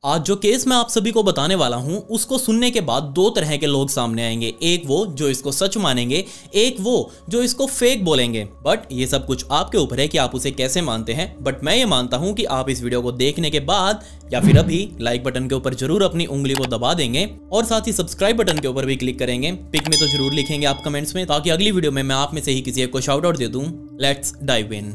आज जो केस मैं आप सभी को बताने वाला हूं उसको सुनने के बाद दो तरह के लोग सामने आएंगे। एक वो जो इसको सच मानेंगे, एक वो जो इसको फेक बोलेंगे। बट ये सब कुछ आपके ऊपर है कि आप उसे कैसे मानते हैं। बट मैं ये मानता हूं कि आप इस वीडियो को देखने के बाद या फिर अभी लाइक बटन के ऊपर जरूर अपनी उंगली को दबा देंगे और साथ ही सब्सक्राइब बटन के ऊपर भी क्लिक करेंगे। पिक में तो जरूर लिखेंगे आप कमेंट्स में, ताकि अगली वीडियो में मैं आप में से ही किसी एक को शाउट आउट दे दूं। Let's dive in.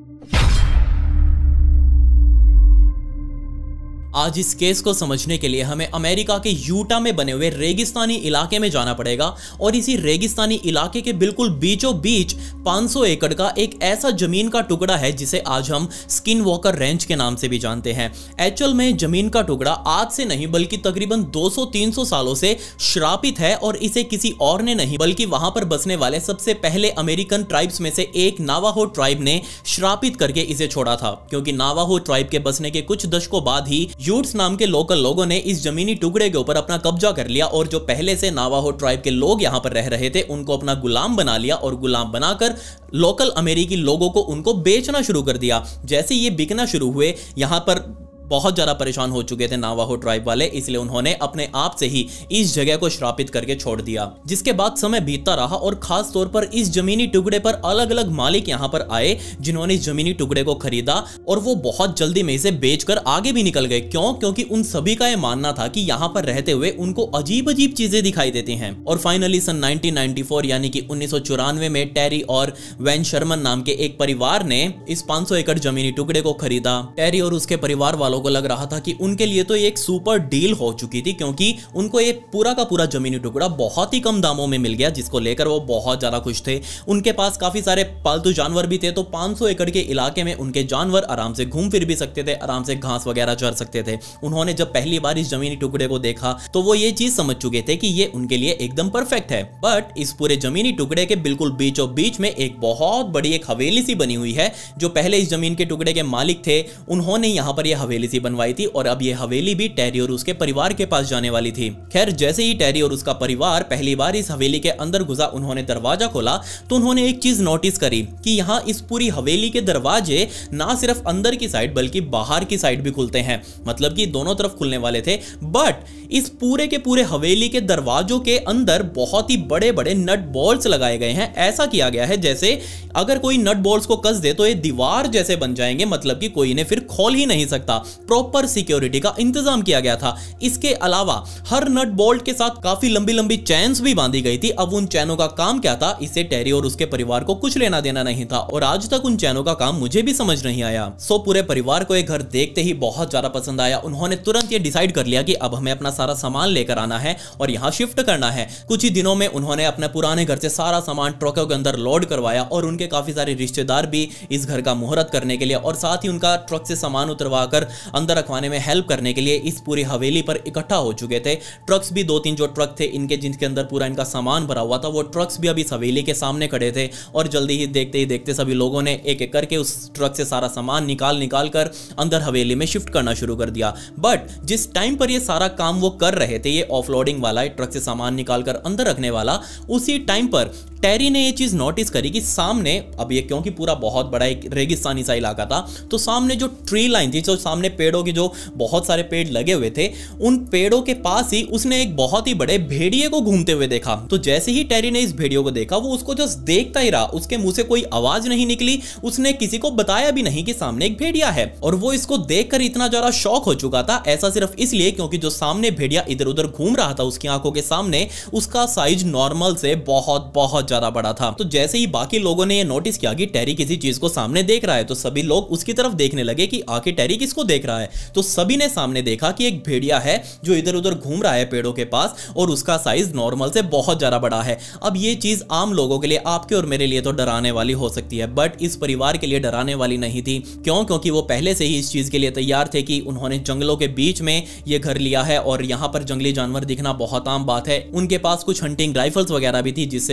आज इस केस को समझने के लिए हमें अमेरिका के यूटा में बने हुए रेगिस्तानी इलाके में जाना पड़ेगा और इसी रेगिस्तानी इलाके के बिल्कुल बीचों बीच 500 एकड़ का एक ऐसा जमीन का टुकड़ा है जिसे आज हम स्किन वॉकर रेंच के नाम से भी जानते हैं। एक्चुअल में जमीन का टुकड़ा आज से नहीं बल्कि तकरीबन 200-300 सालों से श्रापित है और इसे किसी और ने नहीं बल्कि वहां पर बसने वाले सबसे पहले अमेरिकन ट्राइब्स में से एक नावाहो ट्राइब ने श्रापित करके इसे छोड़ा था, क्योंकि नावाहो ट्राइब के बसने के कुछ दशकों बाद ही यूट्स नाम के लोकल लोगों ने इस जमीनी टुकड़े के ऊपर अपना कब्जा कर लिया और जो पहले से नावाहो ट्राइब के लोग यहां पर रह रहे थे उनको अपना गुलाम बना लिया और गुलाम बनाकर लोकल अमेरिकी लोगों को उनको बेचना शुरू कर दिया। जैसे ये बिकना शुरू हुए, यहां पर बहुत ज्यादा परेशान हो चुके थे नावाहो ट्राइब वाले, इसलिए उन्होंने अपने आप से ही इस जगह को श्रापित करके छोड़ दिया। जिसके बाद समय बीतता रहा और खास तौर पर इस जमीनी टुकड़े पर अलग अलग मालिक यहां पर आए जिन्होंने इस जमीनी टुकड़े को खरीदा और वो बहुत जल्दी में इसे बेचकर आगे भी निकल गए। क्यों? क्योंकि उन सभी का यह मानना था कि यहां पर रहते हुए उनको अजीब अजीब चीजें दिखाई देती हैं। और फाइनली सन 1994 यानी कि 1994 में टेरी और वैन शर्मन नाम के एक परिवार ने इस 500 एकड़ जमीनी टुकड़े को खरीदा। टेरी और उसके परिवार वालों को लग रहा था कि उनके लिए तो ये एक सुपर डील हो चुकी थी, क्योंकि उनको ये पूरा का पूरा जमीनी टुकड़ा बहुत ही कम दामों में मिल गया, जिसको लेकर वो बहुत ज्यादा खुश थे। उनके पास काफी सारे पालतू जानवर भी थे, तो 500 एकड़ के इलाके में उनके जानवर आराम से घूम फिर भी सकते थे, आराम से घास वगैरह चर सकते थे। उन्होंने जब पहली बार इस जमीनी टुकड़े को देखा तो वो ये चीज समझ चुके थे कि ये उनके लिए एकदम परफेक्ट है। बट इस पूरे जमीनी टुकड़े के बिल्कुल बीचों बीच में एक बहुत बड़ी एक हवेली सी बनी हुई है। जो पहले इस जमीन के टुकड़े के मालिक थे उन्होंने यहां पर यह हवेली सी बनवाई थी और अब यह हवेली भी टेरी और उसके परिवार के पास जाने वाली थी। खैर, जैसे ही टेरी और उसका परिवार पहली बार इस हवेली के अंदर घुसा, उन्होंने दरवाजा खोला तो उन्होंने एक चीज नोटिस करी कि यहां इस पूरी हवेली के दरवाजे ना सिर्फ अंदर की साइड बल्कि बाहर की साइड भी खुलते हैं, मतलब कि दोनों तरफ खुलने वाले थे। बट इस पूरे के पूरे हवेली के दरवाजों के अंदर बहुत ही बड़े बड़े नट बोल्ट्स लगाए गए हैं। ऐसा किया गया है जैसे अगर कोई नट बोल्ट्स को कस दे तो ये दीवार जैसे बन जाएंगे, मतलब कि कोई इन्हें फिर खोल ही नहीं सकता। प्रॉपर सिक्योरिटी का इंतजाम किया गया था। इसके अलावा हर नट बोल्ट के साथ काफी लंबी लंबी चेन्स भी बांधी गई थी। अब उन चैनों का काम क्या था, इससे टेरी और उसके परिवार को कुछ लेना देना नहीं था और आज तक उन चैनों का काम मुझे भी समझ नहीं आया। सो पूरे परिवार को एक घर देखते ही बहुत ज्यादा पसंद आया। उन्होंने तुरंत ये डिसाइड कर लिया कि अब हमें अपना सारा सामान लेकर आना है और यहाँ शिफ्ट करना है। कुछ ही दिनों में उन्होंने अपने पुराने घर से सारा सामान ट्रकों के अंदर लोड करवाया और उनके काफी सारे रिश्तेदार भी इस घर का मुहूर्त करने के लिए और साथ ही उनका ट्रक से सामान उतरवा कर अंदर रखवाने में हेल्प करने के लिए इस पूरी हवेली पर इकट्ठा हो चुके थे। ट्रक्स भी 2-3 जो ट्रक थे इनके जिनके अंदर पूरा इनका सामान भरा हुआ था, वो ट्रक्स भी अभी इस हवेली के सामने खड़े थे और जल्दी ही देखते सभी लोगों ने एक एक करके उस ट्रक से सारा सामान निकाल कर अंदर हवेली में शिफ्ट करना शुरू कर दिया। बट जिस टाइम पर ये सारा काम वो कर रहे थे, ये ऑफलोडिंग वाला, ट्रक से सामान निकालकर अंदर रखने वाला, उसी टाइम पर टेरी ने ये चीज नोटिस करी कि सामने, अब ये क्योंकि पूरा बहुत बड़ा एक रेगिस्तानी सा इलाका था, तो सामने जो ट्री लाइन थी, जो सामने पेड़ों के जो बहुत सारे पेड़ लगे हुए थे, उन पेड़ों के पास ही उसने एक बहुत ही बड़े भेड़िए को घूमते हुए देखा। तो जैसे ही टेरी ने इस भेड़िए को देखा, वो उसको जस्ट देखता ही रहा। उसके मुंह से कोई आवाज नहीं निकली, उसने किसी को बताया भी नहीं कि सामने एक भेड़िया है। और वो इसको देखकर इतना ज्यादा शॉक हो चुका था, ऐसा सिर्फ इसलिए क्योंकि जो सामने भेड़िया इधर उधर घूम रहा था उसकी आंखों के सामने, उसका साइज नॉर्मल से बहुत ज्यादा बड़ा था। तो जैसे ही बाकी लोगों ने ये नोटिस किया कि टेरी किसी चीज को सामने देख रहा है, तो सभी लोग उसकी तरफ देखने लगे कि आखिर टेरी किसको देख रहा है। तो सभी ने सामने देखा कि एक भेड़िया है जो इधर उधर घूम रहा है पेड़ों के पास और उसका साइज नॉर्मल से बहुत ज्यादा बड़ा है। अब ये चीज आम लोगों के लिए, आपके और मेरे लिए तो डराने वाली हो सकती है, बट इस परिवार के लिए डराने वाली नहीं थी। क्यों? क्योंकि वो पहले से ही इस चीज के लिए तैयार थे कि उन्होंने जंगलों के बीच में ये घर लिया है और यहाँ पर जंगली जानवर दिखना बहुत आम बात है। उनके पास कुछ हंटिंग राइफल्स वगैरह भी थी जिससे वो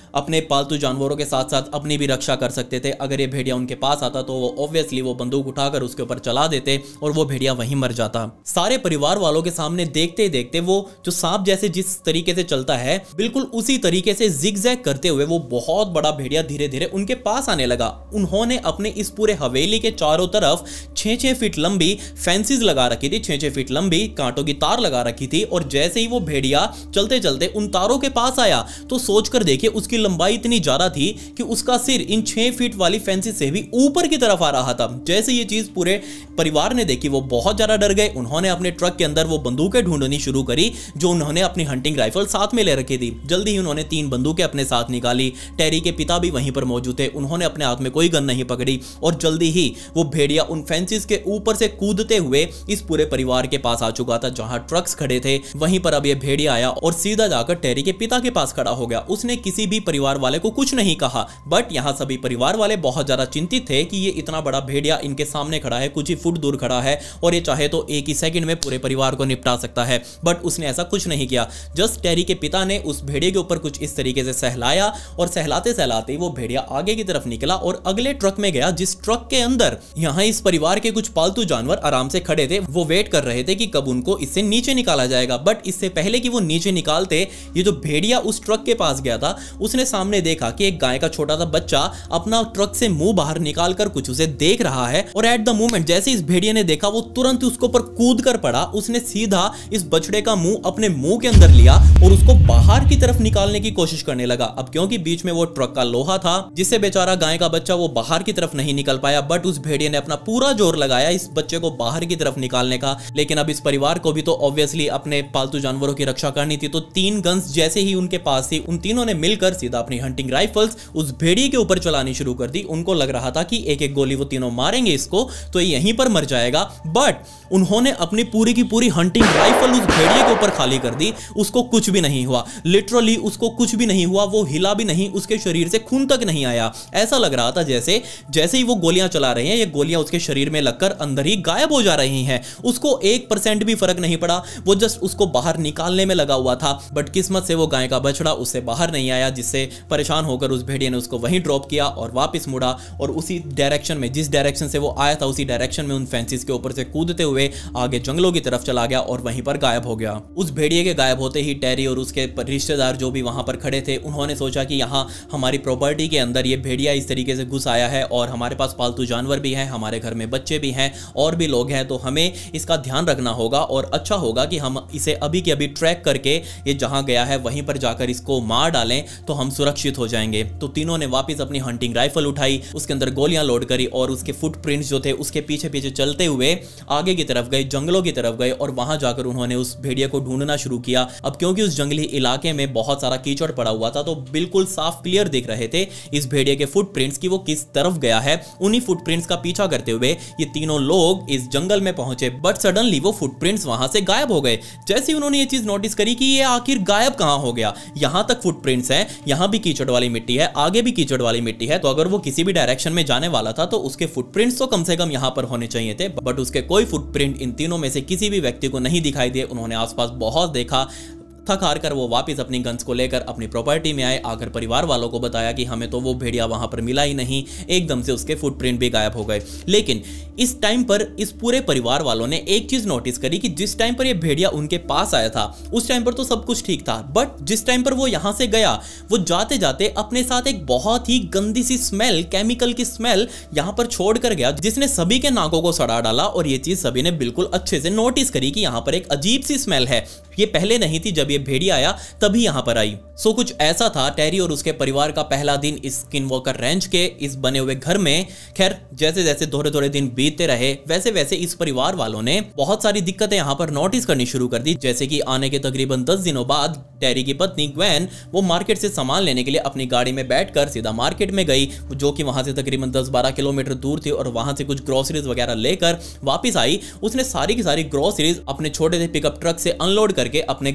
अपने पालतू जानवरों के साथ साथ अपनी भी रक्षा कर सकते थे। अगर ये भेड़िया उनके पास आता तो वो ऑब्वियसली वो बंदूक उठाकर उसके ऊपर चला देते और वो भेड़िया वहीं मर जाता। सारे परिवार वालों के सामने देखते देखते वो जो सांप जैसे जिस तरीके से चलता है बिल्कुल उसी तरीके से जिगजैग करते हुए वो बहुत बड़ा भेड़िया धीरे धीरे उनके पास आने लगा। उन्होंने अपने इस पूरे हवेली के चारों तरफ 6-6 फीट लंबी फेंसिस लगा रखी थी, 6-6 फीट लंबी कांटों की तार लगा रखी थी। और जैसे ही वो भेड़िया चलते चलते उन तारों के पास आया तो सोचकर देखिए उसकी लंबाई इतनी ज्यादा थी कि उसका सिर इन 6 फीट वाली फेंसिस से भी ऊपर की तरफ आ रहा था। जैसे ये चीज पूरे परिवार ने देखी वो बहुत ज्यादा डर गए। उन्होंने अपने ट्रक के अंदर वो बंदूकें ढूंढनी शुरू करी जो उन्होंने अपनी हंटिंग राइफल साथ में ले रखी थी। जल्दी ही उन्होंने 3 बंदूकें अपने साथ निकाली। टेरी के पिता भी वहीं पर मौजूद थे, उन्होंने अपने हाथ में कोई गन नहीं पकड़ी और जल्दी ही वो भेड़िया उन फेंसिस के ऊपर से कूदते हुए इस पूरे परिवार के पास आ चुका था। जहां ट्रक्स खड़े थे वहीं पर अब ये भेड़िया आया और सीधा जाकर टेरी के पिता के पास खड़ा हो गया। उसने किसी भी परिवार वाले को कुछ नहीं कहा, बट यहां सभी परिवार वाले बहुत ज्यादा चिंतित थे कि ये इतना बड़ा भेड़िया इनके सामने खड़ा है, कुछ ही फुट दूर खड़ा है और ये चाहे तो एक ही सेकंड में पूरे परिवार को निपटा सकता है। बट उसने ऐसा कुछ नहीं किया। जस्ट टेरी के पिता ने उस भेड़िए के ऊपर कुछ इस तरीके से सहलाया और सहलाते सहलाते वो भेड़िया आगे की तरफ निकला और अगले ट्रक में गया जिस ट्रक के अंदर यहां इस परिवार के कुछ पालतू जानवर आराम से खड़े थे। वो वेट कर रहे थे कि कब उनको इससे नीचे निकाला जाएगा। बट इससे पहले कि वो नीचे निकालते ये जो भेड़िया उस ट्रक के पास गया था उसने सामने देखा कि एक गाय का छोटा सा बच्चा अपना ट्रक से मुंह बाहर निकाल कर कुछ उसे देख रहा है। और एट द मोमेंट जैसे इस भेड़िए ने देखा वो तुरंत उसके ऊपर कूद कर पड़ा। उसने सीधा इस बछड़े का मुंह अपने मुंह के अंदर लिया और उसको बाहर की तरफ निकालने की कोशिश करने लगा। अब क्योंकि बीच में वो ट्रक का लोहा था जिससे बेचारा गाय का बच्चा वो बाहर की तरफ नहीं निकल पाया, बट उस भेड़िए ने अपना पूरा जोर लगाया इस बच्चे को बाहर की तरफ निकालने का। लेकिन अब इस परिवार को भी तो ऑब्वियसली अपने पालतू जानवरों की रक्षा करनी थी। तो 3 गन्स जैसे ही उनके पास थी उन तीनों ने मिलकर सीधा अपनी हंटिंग राइफल्स उस भेड़िए के ऊपर चलानी शुरू कर दी। उनको लग रहा था कि एक एक गोली वो तीनों मारेंगे इसको तो ये यहीं पर मर जाएगा, बट उन्होंने अपनी पूरी की पूरी हंटिंग राइफल उस भेड़िए के ऊपर खाली कर दी। उसको कुछ भी नहीं हुआ, लिटरली उसको कुछ भी नहीं हुआ। वो हिला भी नहीं, उसके शरीर से खून तक नहीं आया। ऐसा लग रहा था जैसे ही वो गोलियां चला रहे हैं ये गोलियां उसके शरीर में लगकर अंदर ही गायब हो जा रही हैं। उसको 1% भी फर्क नहीं पड़ा, वो जस्ट उसको बाहर निकालने में लगा हुआ था। बट किस्मत से वो गाय का बछड़ा उससे बाहर नहीं आया, जिससे परेशान होकर उस भेड़िए ने उसको वहीं ड्रॉप किया और वापस मुड़ा और उसी डायरेक्शन में जिस डायरेक्शन से वो आया था उसी डायरेक्शन में उन फेंसिस के ऊपर से कूदते हुए आगे जंगलों की तरफ चला गया और वहीं पर गायब हो गया। उस भेड़िए के गायब होते ही टेरी और उसके रिश्तेदार जो भी वहां पर खड़े थे उन्होंने सोचा कि यहाँ हमारी प्रॉपर्टी के अंदर ये भेड़िया इस तरीके से घुस आया है और हमारे पास पालतू जानवर भी हैं, हमारे घर में बच्चे भी हैं और भी लोग हैं, तो हमें इसका ध्यान रखना होगा और अच्छा होगा कि हम इसे अभी के अभी ट्रैक करके ये जहां गया है वहीं पर जाकर इसको मार डालें तो हम सुरक्षित हो जाएंगे। तो तीनों ने वापस अपनी हंटिंग राइफल उठाई, उसके अंदर गोलियां लोड करी और उसके फुटप्रिंट्स जो थे उसके पीछे पीछे चलते हुए आगे की तरफ गए, जंगलों की तरफ गए और वहां जाकर उन्होंने उस भेड़िया को ढूंढना शुरू किया। अब क्योंकि उस जंगली इलाके में बहुत सारा कीचड़ पड़ा हुआ था तो बिल्कुल साफ क्लियर दिख रहे थे इस भेड़िए के फुटप्रिंट्स की वो किस तरफ गया है। उन्हीं फुटप्रिंट्स का पीछा करते हुए ये तीनों लोग इस जंगल में पहुंचे, बट सडनली वो फुटप्रिंट्स वहां से गायब हो गए। जैसे ही उन्होंने ये चीज नोटिस करी कि ये आखिर गायब कहां हो गया, यहां तक फुटप्रिंट्स हैं, यहां भी कीचड़ वाली मिट्टी है, आगे भी कीचड़ वाली मिट्टी है, तो अगर वो किसी भी डायरेक्शन में जाने वाला था तो उसके फुटप्रिंट्स तो कम से कम यहां पर होने चाहिए थे। बट उसके कोई फुटप्रिंट इन तीनों में से किसी भी व्यक्ति को नहीं दिखाई दिए। उन्होंने आसपास बहुत देखा, थक हार कर वो वापस अपनी गन्स को लेकर अपनी प्रॉपर्टी में आए। आकर परिवार वालों को बताया कि हमें तो वो भेड़िया वहां पर मिला ही नहीं, एकदम से उसके फुटप्रिंट भी गायब हो गए। लेकिन इस टाइम पर इस पूरे परिवार वालों ने एक चीज नोटिस करी कि जिस टाइम पर ये भेड़िया उनके पास आया था उस टाइम पर तो सब कुछ ठीक था, बट जिस टाइम पर वो यहां से गया वो जाते जाते अपने साथ एक बहुत ही गंदी सी स्मेल, केमिकल की स्मेल यहां पर छोड़ कर गया, जिसने सभी के नाकों को सड़ा डाला। और ये चीज सभी ने बिल्कुल अच्छे से नोटिस करी कि यहां पर एक अजीब सी स्मेल है। ये पहले नहीं थी, जब ये भेड़िया आया तभी यहां पर आई। सो कुछ ऐसा था टेरी और उसके परिवार का पहला दिन इस स्किनवॉकर रेंच के इस बने हुए घर में। खैर जैसे जैसे थोड़े थोड़े दिन बीतते रहे वैसे वैसे इस परिवार वालों ने बहुत सारी दिक्कतें यहां पर नोटिस करनी शुरू कर दी। जैसे कि आने के तकरीबन 10 दिनों बाद टेरी की पत्नी ग्वेन वो मार्केट से सामान लेने के लिए अपनी गाड़ी में बैठकर सीधा मार्केट में गई, जो कि वहां से तकरीबन 10-12 किलोमीटर दूर थी, और वहां से कुछ ग्रोसरीज वगैरह लेकर वापस आई। उसने सारी की सारी ग्रोसरीज अपने छोटे से पिकअप ट्रक से अनलोड करके अपने घर में बने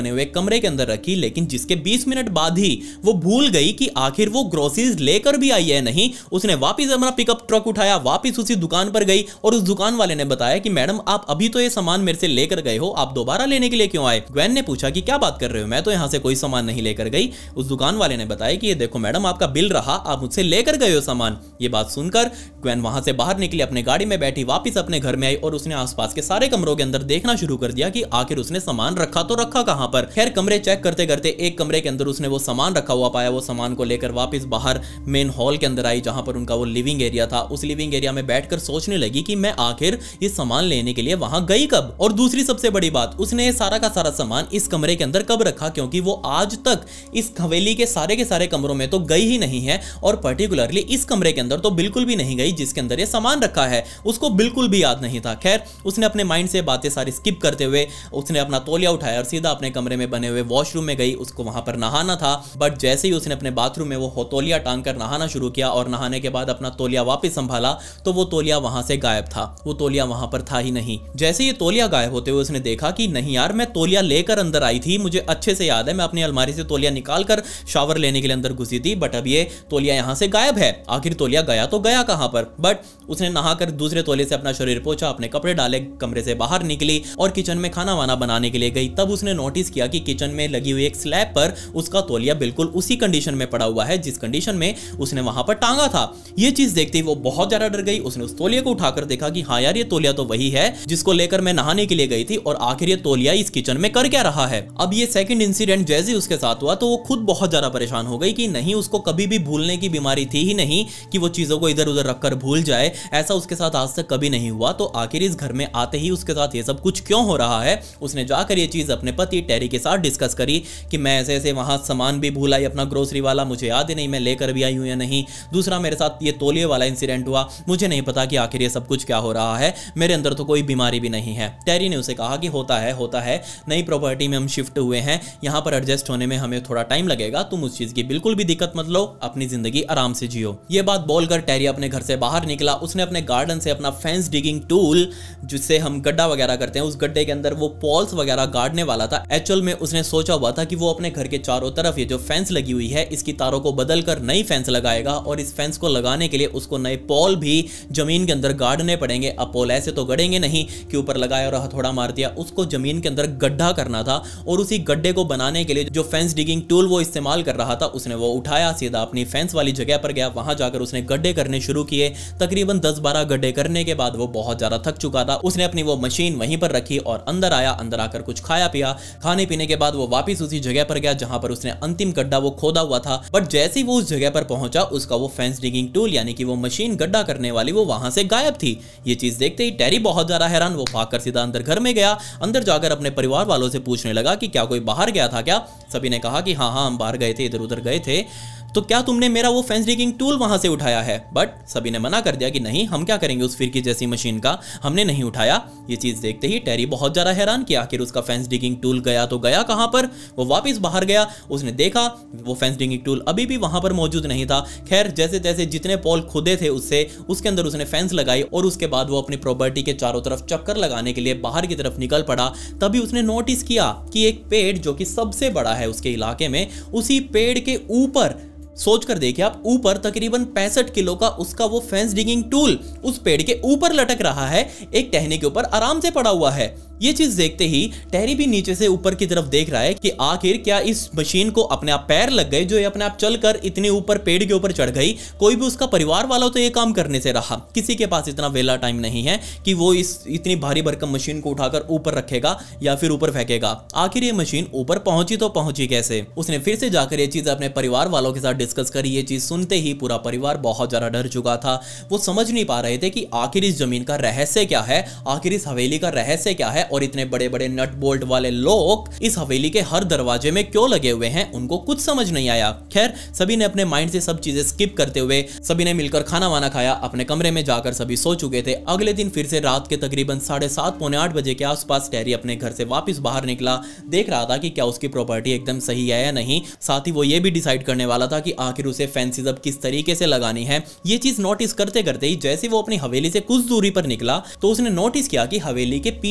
बने हुए कमरे के अंदर रखी, लेकिन जिसके 20 मिनट बाद ही वो भूल गई कि आखिर वो ग्रोसरीज लेकर भी आई है नहीं। उसने वापस अपना पिकअप ट्रक उठाया, वापस उसी दुकान पर गई और उस दुकान वाले ने बताया कि मैडम आप अभी तो ये सामान मेरे से लेकर गए हो, आप दोबारा लेने के लिए क्यों आए? ग्वेन ने पूछा कि क्या बात कर रहे हो, मैं तो यहां से कोई सामान नहीं लेकर गई। उस दुकान वाले ने बताया कि ये देखो मैडम, आपका बिल रहा, आप मुझसे लेकर गए हो सामान। ये बात सुनकर ग्वेन वहां से बाहर निकली, अपने गाड़ी में बैठी, वापस अपने घर में आई और उसने आसपास के सारे कमरों के अंदर देखना शुरू कर दिया कि आखिर उसने सामान रखा तो रखा कहां पर। खैर कमरे चेक करते करते एक कमरे के अंदर उसने वो सामान रखा हुआ पाया। वो सामान को लेकर वापस बाहर मेन हॉल के अंदर आई, जहां पर उनका वो लिविंग एरिया था। उस लिविंग एरिया में बैठकर सोचने लगी कि मैं आखिर ये सामान लेने के लिए वहां गई कब, और दूसरी सबसे बड़ी बात, उसने सारा का सारा सामान इस कमरे के अंदर कब रखा, क्योंकि वो आज तक इस हवेली के सारे कमरों में तो गई ही नहीं है, और पर्टिकुलरली इस कमरे के अंदर तो बिल्कुल भी नहीं गई जिसके अंदर ये सामान रखा है। उसको बिल्कुल भी याद नहीं था। खैर उसने अपने माइंड से बातें सारी स्किप करते हुए उसने अपना तौलिया उठाया और सीधा अपने कमरे में बने हुए वॉशरूम में गई। उसको वहां पर नहाना था, बट जैसे ही उसने अपने बाथरूम में वो तौलिया टांग कर नहाना शुरू किया और नहाने के बाद अपना तौलिया वापस संभाला तो वो तौलिया वहां से गायब था। वो तौलिया वहां पर था ही नहीं। जैसे ये तौलिया गायब होते हुए उसने देखा कि नहीं यार, मैं तौलिया लेकर अंदर आई थी, मुझे अच्छे से याद है, मैं अपनी अलमारी से तौलिया निकाल कर शावर लेने के लिए अंदर घुसी थी, बट अब ये तौलिया यहां से गायब है। आखिर तौलिया गया तो गया कहां पर? बट उसने नहाकर दूसरे तौलिए से अपना शरीर पोंछा, अपने कपड़े डाले, कमरे से बाहर निकली और किचन में खाना वाना बनाने के लिए गई। तब उसने नोटिस किया कि किचन में लगी हुई एक स्लैब पर उसका तौलिया बिल्कुल उसी कंडीशन में पड़ा हुआ है जिस कंडीशन में उसने वहां पर टांगा था। ये चीज देखते ही वो बहुत ज्यादा डर गई। उसने उस तौलिया को उठाकर देखा कि हाँ यार, ये तौलिया तो वही है जिसको लेकर मैं नहाने के लिए गई थी, और आखिर ये तौलिया इस किचन में कर क्या रहा है। अब ये सेकंड इंसिडेंट जैसे उसके साथ हुआ तो वो खुद बहुत ज्यादा परेशान हो गई कि नहीं, उसको कभी भी भूलने की बीमारी थी ही नहीं कि वो चीजों को इधर उधर रखकर भूल जाए। ऐसा उसके साथ आज तक कभी नहीं हुआ। तो आखिर इस घर में आते ही उसके साथ ये सब कुछ क्यों हो रहा है? उसने जाकर ये चीज अपने पति टेरी के साथ डिस्कस करी कि मैं ऐसे ऐसे वहां सामान भी भूल आई अपना ग्रोसरी वाला, मुझे याद ही नहीं मैं लेकर भी आई हूं या नहीं। दूसरा, मेरे साथ ये तौलिए वाला इंसिडेंट हुआ, मुझे नहीं पता कि आखिर ये सब कुछ क्या हो रहा है, मेरे अंदर तो कोई बीमारी भी नहीं है। टेरी ने उसे कहा कि होता है, नई प्रॉपर्टी में हम शिफ्ट हुए हैं, यहां पर एडजस्ट होने में हमें थोड़ा टाइम लगेगा, तुम उस चीज की बिल्कुल भी दिक्कत मत लो, अपनी जिंदगी आराम से जियो। ये बात बोलकर टेरी अपने घर से बाहर निकला। उसने अपने गार्डन से अपना फेंस डिगिंग टूल, जिससे हम गड्ढा वगैरह करते हैं, उस गड्ढे के अंदर वो पॉल्स वगैरह गाड़ने वाला था। एक्चुअल में उसने सोचा हुआ था कि वो अपने घर के चारों तरफ ये जो फेंस लगी हुई है इसकी तारों को बदलकर नई फेंस लगाएगा, और इस फेंस को लगाने के लिए उसको नए पोल भी जमीन के अंदर गाड़ने पड़ेंगे। अब पोल ऐसे तो गड़ेंगे नहीं कि ऊपर लगाया और हथौड़ा मार दिया, उसको जमीन के अंदर गड्ढा करना था। और उसी गड्ढे को बनाने के लिए जो फेंस डिगिंग टूल वो इस्तेमाल कर रहा था, उसने वो उठाया, सीधा अपनी फेंस वाली जगह पर गया, वहां जाकर उसने गड्ढे करने शुरू किए। तकरीबन 10-12 गड्ढे करने के बाद वो बहुत ज्यादा थक चुका था। उसने अपनी वो मशीन वहीं पर रखी और अंदर आया। अंदर आकर कुछ खाया पिया, खाने पीने के बाद वो वापस उसी जगह पर गया जहां पर उसने अंतिम गड्ढा वो खोदा हुआ था। बट जैसे ही वो उस जगह पर पहुंचा, उसका वो फेंस डिगिंग टूल यानी कि वो मशीन गड्ढा करने वाली वो वहां से गायब थी। ये चीज देखते ही टेरी बहुत ज्यादा हैरान, वो भागकर सीधा अंदर घर में गया। अंदर जाकर अपने परिवार वालों से पूछने लगा कि क्या कोई बाहर गया था क्या? सभी ने कहा कि हाँ हम बाहर गए थे, इधर उधर गए थे। तो क्या तुमने मेरा वो फेंस डिगिंग टूल वहां से उठाया है? बट सभी ने मना कर दिया कि नहीं, हम क्या करेंगे उस फिरकी जैसी मशीन का, हमने नहीं उठाया। ये चीज देखते ही टेरी बहुत ज्यादा हैरान कि आखिर उसका फेंस डिगिंग टूल गया तो गया कहां पर। वो वापस बाहर गया, उसने देखा वो फेंस डिगिंग टूल अभी भी वहां पर मौजूद नहीं था। खैर जैसे तैसे जितने पोल खुदे थे उसके अंदर उसने फेंस लगाई और उसके बाद वो अपनी प्रॉपर्टी के चारों तरफ चक्कर लगाने के लिए बाहर की तरफ निकल पड़ा। तभी उसने नोटिस किया कि एक पेड़ जो कि सबसे बड़ा है उसके इलाके में, उसी पेड़ के ऊपर, सोच कर देखिए आप, ऊपर तकरीबन 65 किलो का उसका वो फेंस डिगिंग टूल उस पेड़ के ऊपर लटक रहा है, एक टहनी के ऊपर आराम से पड़ा हुआ है। ये चीज देखते ही टेरी भी नीचे से ऊपर की तरफ देख रहा है कि आखिर क्या इस मशीन को अपने आप पैर लग गए जो ये अपने आप चलकर इतने ऊपर पेड़ के ऊपर चढ़ गई। कोई भी उसका परिवार वाला तो ये काम करने से रहा, किसी के पास इतना वेला टाइम नहीं है कि वो इस इतनी भारी भरकम मशीन को उठाकर ऊपर रखेगा या फिर ऊपर फेंकेगा। आखिर ये मशीन ऊपर पहुंची तो पहुंची कैसे? उसने फिर से जाकर ये चीज अपने परिवार वालों के साथ डिस्कस करी। ये चीज सुनते ही पूरा परिवार बहुत ज्यादा डर चुका था। वो समझ नहीं पा रहे थे कि आखिर इस जमीन का रहस्य क्या है, आखिर इस हवेली का रहस्य क्या है, और इतने बड़े बड़े नट बोल्ट वाले लोग इस हवेली के हर दरवाजे में क्यों लगे हुए हैं, उनको कुछ समझ नहीं आया। खैर सभी ने अपने माइंड से सब चीजें स्किप करते हुए सभी ने मिलकर खाना वाना खाया, अपने कमरे में जाकर सभी सो चुके थे। अगले दिन फिर से रात के तकरीबन 7:30 पौने 8 बजे के आसपास टेरी अपने घर से वापस बाहर निकला। देख रहा था कि क्या उसकी प्रॉपर्टी एकदम सही है या नहीं। साथ ही वो ये भी डिसाइड करने वाला था कि आखिर उसे फेंसेस अब किस तरीके से लगानी है। ये चीज नोटिस करते करते ही जैसे वो अपनी हवेली से कुछ दूरी पर निकला तो उसने नोटिस किया कि हवेली के पीछे वाली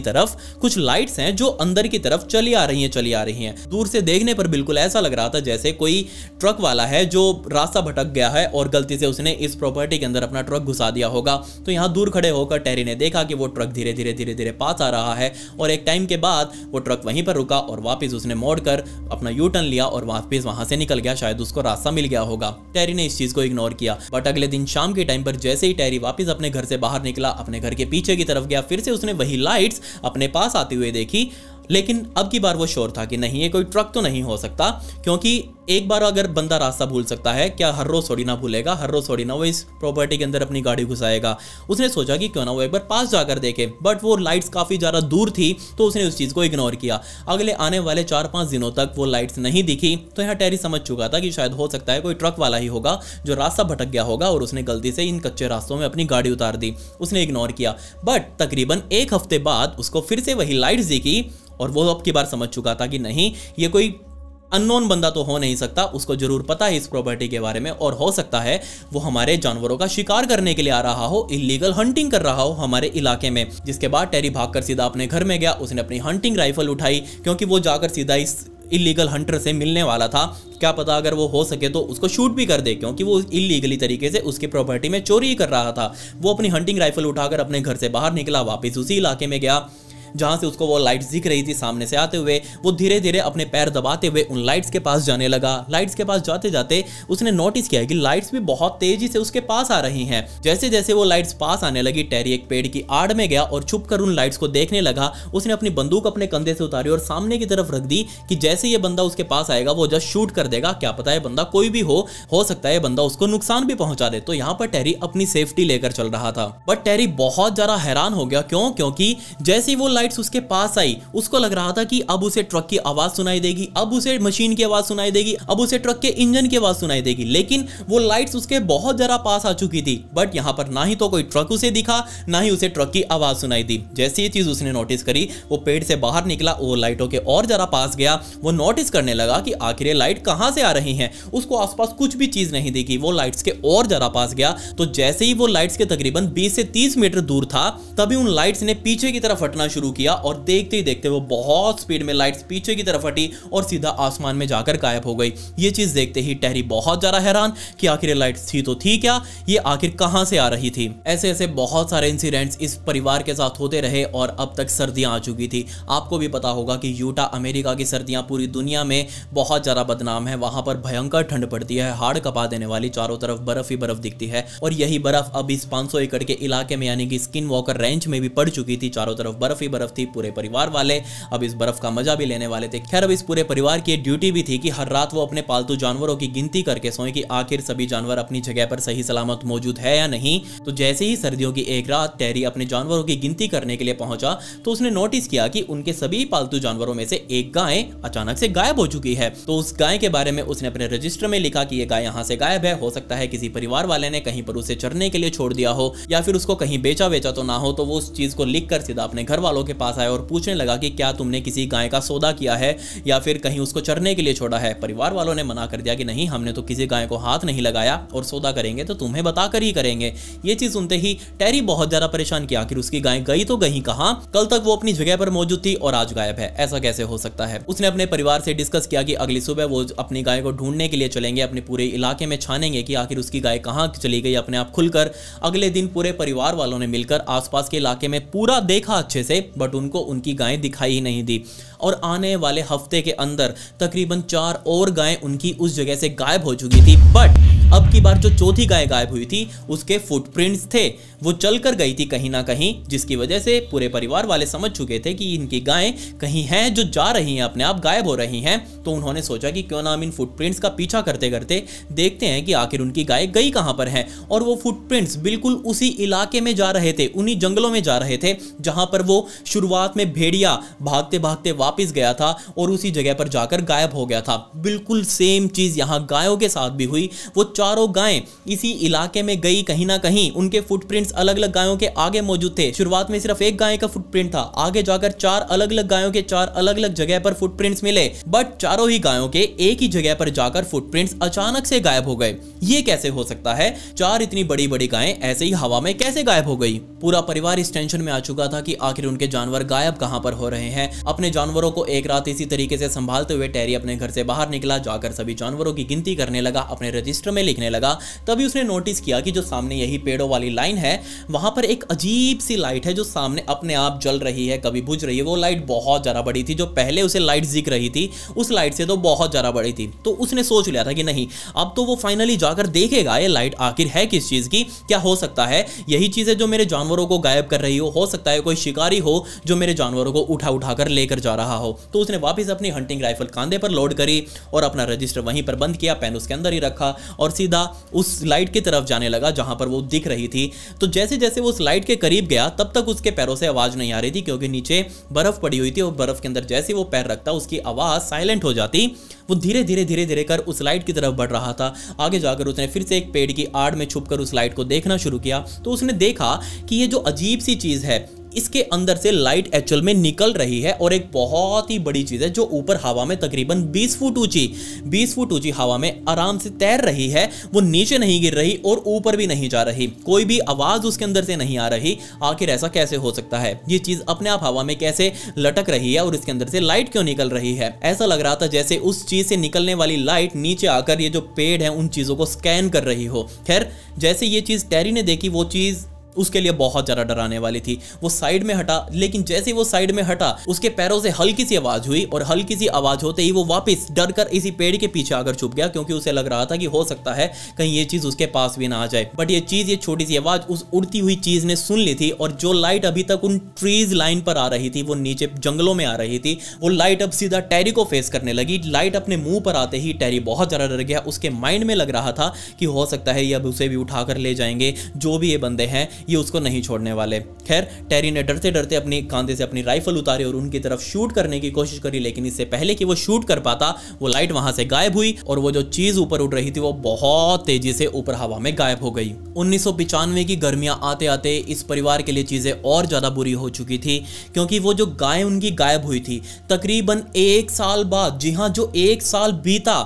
तरफ कुछ लाइट्स हैं जो अंदर की तरफ चली आ रही हैं। दूर से देखने पर बिल्कुल ऐसा लग रहा था जैसे कोई ट्रक वाला है जो रास्ता भटक गया है और गलती से उसने इस प्रॉपर्टी के अंदर अपना ट्रक घुसा दिया होगा। तो यहाँ दूर खड़े होकर टेरी ने देखा कि वो ट्रक धीरे धीरे पास आ रहा है और एक टाइम के बाद वो ट्रक वहीं पर रुका और वापस उसने मोड़कर अपना यू टर्न लिया और वापस वहां से निकल गया। शायद उसको रास्ता मिल गया होगा। टेरी ने इस चीज को इग्नोर किया। बट अगले दिन शाम के टाइम पर जैसे ही टेरी वापस अपने घर से बाहर निकला, अपने घर के पीछे की तरफ गया, फिर से उसने वही लाइट्स अपने पास आते हुए देखी। लेकिन अब की बार वो श्योर था कि नहीं, ये कोई ट्रक तो नहीं हो सकता, क्योंकि एक बार अगर बंदा रास्ता भूल सकता है, क्या हर रोज थोड़ी ना भूलेगा, हर रोज थोड़ी ना वो इस प्रॉपर्टी के अंदर अपनी गाड़ी घुसाएगा। उसने सोचा कि क्यों ना वो एक बार पास जाकर देखे, बट वो लाइट्स काफी ज्यादा दूर थी तो उसने उस चीज को इग्नोर किया। अगले आने वाले 4-5 दिनों तक वो लाइट्स नहीं दिखी। तो यहाँ टेरी समझ चुका था कि शायद हो सकता है कोई ट्रक वाला ही होगा जो रास्ता भटक गया होगा और उसने गलती से इन कच्चे रास्तों में अपनी गाड़ी उतार दी। उसने इग्नोर किया। बट तकरीबन 1 हफ्ते बाद उसको फिर से वही लाइट्स दिखी और वो अब की बार समझ चुका था कि नहीं, ये कोई अननोन बंदा तो हो नहीं सकता, उसको जरूर पता है इस प्रॉपर्टी के बारे में और हो सकता है वो हमारे जानवरों का शिकार करने के लिए आ रहा हो, इलीगल हंटिंग कर रहा हो हमारे इलाके में। जिसके बाद टेरी भागकर सीधा अपने घर में गया। उसने अपनी हंटिंग राइफल उठाई क्योंकि वो जाकर सीधा इस इलीगल हंटर से मिलने वाला था। क्या पता अगर वो हो सके तो उसको शूट भी कर दे, क्योंकि वो इलीगली तरीके से उसकी प्रॉपर्टी में चोरी कर रहा था। वो अपनी हंटिंग राइफल उठाकर अपने घर से बाहर निकला, वापस उसी इलाके में गया जहां से उसको वो लाइट्स दिख रही थी सामने से आते हुए। वो धीरे धीरे अपने पैर दबाते हुए उन लाइट्स के पास जाने लगा। लाइट्स के पास जाते जाते उसने नोटिस किया कि लाइट्स भी बहुत तेजी से उसके पास आ रही हैं। जैसे जैसे वो लाइट्स पास आने लगी, टेरी एक पेड़ की आड़ में गया और छुपकर उन लाइट्स को देखने लगा। उसने अपनी बंदूक अपने कंधे से उतारी और सामने की तरफ रख दी कि जैसे ये बंदा उसके पास आएगा वो जस्ट शूट कर देगा। क्या पता है बंदा कोई भी हो सकता है बंदा उसको नुकसान भी पहुंचा दे। तो यहाँ पर टेरी अपनी सेफ्टी लेकर चल रहा था। बट टेरी बहुत ज्यादा हैरान हो गया। क्यों? क्योंकि जैसे ही वो लाइट्स उसके पास आई, उसको लग रहा था कि अब उसे ट्रक की आवाज सुनाई देगी, अब उसे मशीन की आवाज सुनाई देगी, अब उसे ट्रक के इंजन की आवाज सुनाई देगी। लेकिन वो लाइट्स उसके बहुत जरा पास आ चुकी थी। बट यहां पर ना ही तो कोई ट्रक उसे दिखा, ना ही उसे ट्रक की आवाज सुनाई दी। जैसी ये चीज उसने नोटिस करी, वो पेड़ से बाहर निकला, वो लाइटों के और जरा पास गया। वो नोटिस करने लगा कि आखिर ये लाइट कहां से आ रही हैं। उसको आसपास कुछ भी चीज नहीं दिखी। वो लाइट्स के और जरा पास गया तो जैसे ही वो लाइट्स के तकरीबन 20 से 30 मीटर दूर था, तभी उन लाइट्स ने पीछे की तरफ हटना शुरू किया और देखते ही देखते वो बहुत स्पीड में लाइट्स पीछे की तरफ हटी और सीधा आसमान में जाकर गायब हो गई। ये चीज देखते ही टेरी बहुत ज्यादा हैरान कि आखिर लाइट्स थी तो थी क्या, ये आखिर कहां से आ रही थी। ऐसे ऐसे बहुत सारे इंसिडेंट्स इस परिवार के साथ होते रहे और अब तक सर्दियां आ चुकी थी। आपको भी पता होगा कि यूटा अमेरिका की सर्दियां पूरी दुनिया में बहुत ज्यादा बदनाम है। वहां पर भयंकर ठंड पड़ती है, हाड़ कपा देने वाली, चारों तरफ बर्फ ही बर्फ दिखती है। और यही बर्फ अब इस 500 एकड़ के इलाके में यानी कि स्किन वॉकर रेंज में भी पड़ चुकी थी। चारों तरफ बर्फ ही बर्फ थी। पूरे परिवार वाले अब इस बर्फ का मजा भी लेने वाले थे। खैर अब इस पूरे परिवार की ड्यूटी भी थी कि हर रात वो अपने पालतू जानवरों की गिनती करके सोए कि आखिर सभी जानवर अपनी जगह पर सही सलामत मौजूद है या नहीं। तो जैसे ही सर्दियों की एक रात टेरी अपने जानवरों की गिनती करने के लिए पहुंचा तो उसने नोटिस किया कि उनके सभी पालतू जानवरों में से एक गाय अचानक से गायब हो चुकी है। तो उस गाय के बारे में उसने अपने रजिस्टर में लिखा कि ये गाय यहाँ से गायब है। हो सकता है किसी परिवार वाले ने कहीं पर उसे चरने के लिए छोड़ दिया हो या फिर उसको कहीं बेचा तो ना हो। तो वो उस चीज को लिखकर सीधा अपने घर वालों के पास आया और पूछने लगा कि क्या तुमने किसी गाय का सौदा किया है या फिर कहीं उसको चरने के लिए छोड़ा है। परिवार वालों ने मना कर दिया कि नहीं, हमने तो किसी गाय को हाथ नहीं लगाया और सौदा करेंगे तो तुम्हें बताकर ही करेंगे। ये चीज सुनते ही टेरी बहुत ज्यादा परेशान किया। आखिर उसकी गाय गई तो गई कहां? कल तक वो अपनी जगह पर मौजूद थी और आज गायब है, ऐसा कैसे हो सकता है। उसने अपने परिवार से डिस्कस किया कि अगली सुबह वो अपनी गाय को ढूंढने के लिए चलेंगे, अपने पूरे इलाके में छानेंगे कि आखिर उसकी गाय कहां चली गई अपने आप खुलकर। अगले दिन पूरे परिवार वालों ने मिलकर आसपास के इलाके में पूरा देखा अच्छे से, बट उनको उनकी गाय दिखाई ही नहीं दी। और आने वाले हफ्ते के अंदर तकरीबन 4 और गायें उनकी उस जगह से गायब हो चुकी थी। बट अब की बार जो चौथी गाय गायब हुई थी उसके फुटप्रिंट्स थे, वो चलकर गई थी कहीं ना कहीं, जिसकी वजह से पूरे परिवार वाले समझ चुके थे कि इनकी गायें कहीं हैं जो जा रही हैं, अपने आप गायब हो रही हैं। तो उन्होंने सोचा कि क्यों ना हम इन फुटप्रिंट्स का पीछा करते करते देखते हैं कि आखिर उनकी गाय गई कहां पर है। और वो फुटप्रिंट्स बिल्कुल उसी इलाके में जा रहे थे, उन्हीं जंगलों में जा रहे थे जहां पर वो शुरुआत में भेड़िया भागते भागते वापस गया था और उसी जगह पर जाकर गायब हो गया था। बिल्कुल सेम चीज यहां गायों के साथ भी हुई। वो चारों गायें इसी इलाके में गई कहीं ना कहीं। उनके फुटप्रिंट्स अलग अलग गायों के आगे मौजूद थे। शुरुआत में सिर्फ एक गाय का फुटप्रिंट था, आगे जाकर 4 अलग अलग गायों के 4 अलग अलग जगह पर फुटप्रिंट्स मिले, बट चारों ही गायों के एक ही जगह पर जाकर फुटप्रिंट्स अचानक से गायब हो गए। ये कैसे हो सकता है? 4 इतनी बड़ी बड़ी गायें ऐसे ही हवा में कैसे गायब हो गई? पूरा परिवार इस टेंशन में आ चुका था कि आखिर उनके जानवर गायब कहां पर हो रहे हैं। अपने जानवरों को एक रात इसी तरीके से संभालते हुए टेरी अपने घर से बाहर निकला, जाकर सभी जानवरों की गिनती करने लगा, अपने रजिस्टर में लिखने लगा। तभी उसने नोटिस किया कि जो सामने यही पेड़ों वाली लाइन है, वहां पर एक अजीब सी लाइट है जो सामने अपने आप जल रही है, कभी बुझ रही है। वो लाइट बहुत ज्यादा बड़ी थी, जो पहले उसे लाइट दिख रही थी उस लाइट से तो बहुत ज्यादा बड़ी थी। तो उसने सोच लिया था कि नहीं, अब तो वो फाइनली जाकर देखेगा ये लाइट आखिर है किस चीज की। क्या हो सकता है यही चीज है जो मेरे जानवरों को गायब कर रही हो सकता है कोई शिकारी हो जो मेरे जानवरों को उठा उठाकर लेकर जा रहा हो। तो उसने वापस अपनी हंटिंग राइफल कांधे पर लोड करी और अपना रजिस्टर वहीं पर बंद किया, पेन उसके अंदर ही रखा और सीधा उस लाइट की तरफ जाने लगा जहां पर वो दिख रही थी। तो जैसे जैसे वो उस लाइट के करीब गया तब तक उसके पैरों से आवाज नहीं आ रही थी, क्योंकि नीचे बर्फ पड़ी हुई थी और बर्फ के अंदर जैसे वो पैर रखता उसकी आवाज साइलेंट हो जाती। वो धीरे धीरे कर उस लाइट की तरफ बढ़ रहा था। आगे जाकर उसने फिर से एक पेड़ की आड़ में छुपकर उस लाइट को देखना शुरू किया। तो उसने देखा कि ये जो अजीब सी चीज है, इसके अंदर से लाइट एक्चुअल में निकल रही है और एक बहुत ही बड़ी चीज है जो ऊपर हवा में तकरीबन 20 फुट ऊंची हवा में आराम से तैर रही है। वो नीचे नहीं गिर रही और ऊपर भी नहीं जा रही, कोई भी आवाज उसके अंदर से नहीं आ रही। आखिर ऐसा कैसे हो सकता है? ये चीज अपने आप हवा में कैसे लटक रही है और इसके अंदर से लाइट क्यों निकल रही है? ऐसा लग रहा था जैसे उस चीज से निकलने वाली लाइट नीचे आकर ये जो पेड़ है उन चीजों को स्कैन कर रही हो। खैर, जैसे ये चीज टेरी ने देखी, वो चीज उसके लिए बहुत ज्यादा डराने वाली थी। वो साइड में हटा, लेकिन जैसे वो साइड में हटा उसके पैरों से हल्की सी आवाज हुई और हल्की सी आवाज होते ही वो वापस डर कर इसी पेड़ के पीछे आकर छुप गया, क्योंकि उसे लग रहा था कि हो सकता है कहीं ये चीज उसके पास भी ना आ जाए। बट ये चीज, ये छोटी सी आवाज उस उड़ती हुई चीज ने सुन ली थी और जो लाइट अभी तक उन ट्रीज लाइन पर आ रही थी, वो नीचे जंगलों में आ रही थी, वो लाइट अब सीधा टेरी को फेस करने लगी। लाइट अपने मुंह पर आते ही टेरी बहुत ज्यादा डर गया। उसके माइंड में लग रहा था कि हो सकता है ये अब उसे भी उठाकर ले जाएंगे, जो भी ये बंदे हैं ये उसको नहीं छोड़ने वाले। खैर, टेरी ने डरते डरते अपनी कांधे से अपनी राइफल उतारी और उनकी तरफ शूट करने की कोशिश करी, लेकिन इससे पहले कि वो शूट कर पाता वो लाइट वहां से गायब हुई और वो जो चीज ऊपर उड़ रही थी वो बहुत तेजी से ऊपर हवा में गायब हो गई। 1995 की गर्मियां आते आते इस परिवार के लिए चीजें और ज्यादा बुरी हो चुकी थी, क्योंकि वो जो गाय उनकी गायब हुई थी तकरीबन 1 साल बाद, जी हां, जो 1 साल बीता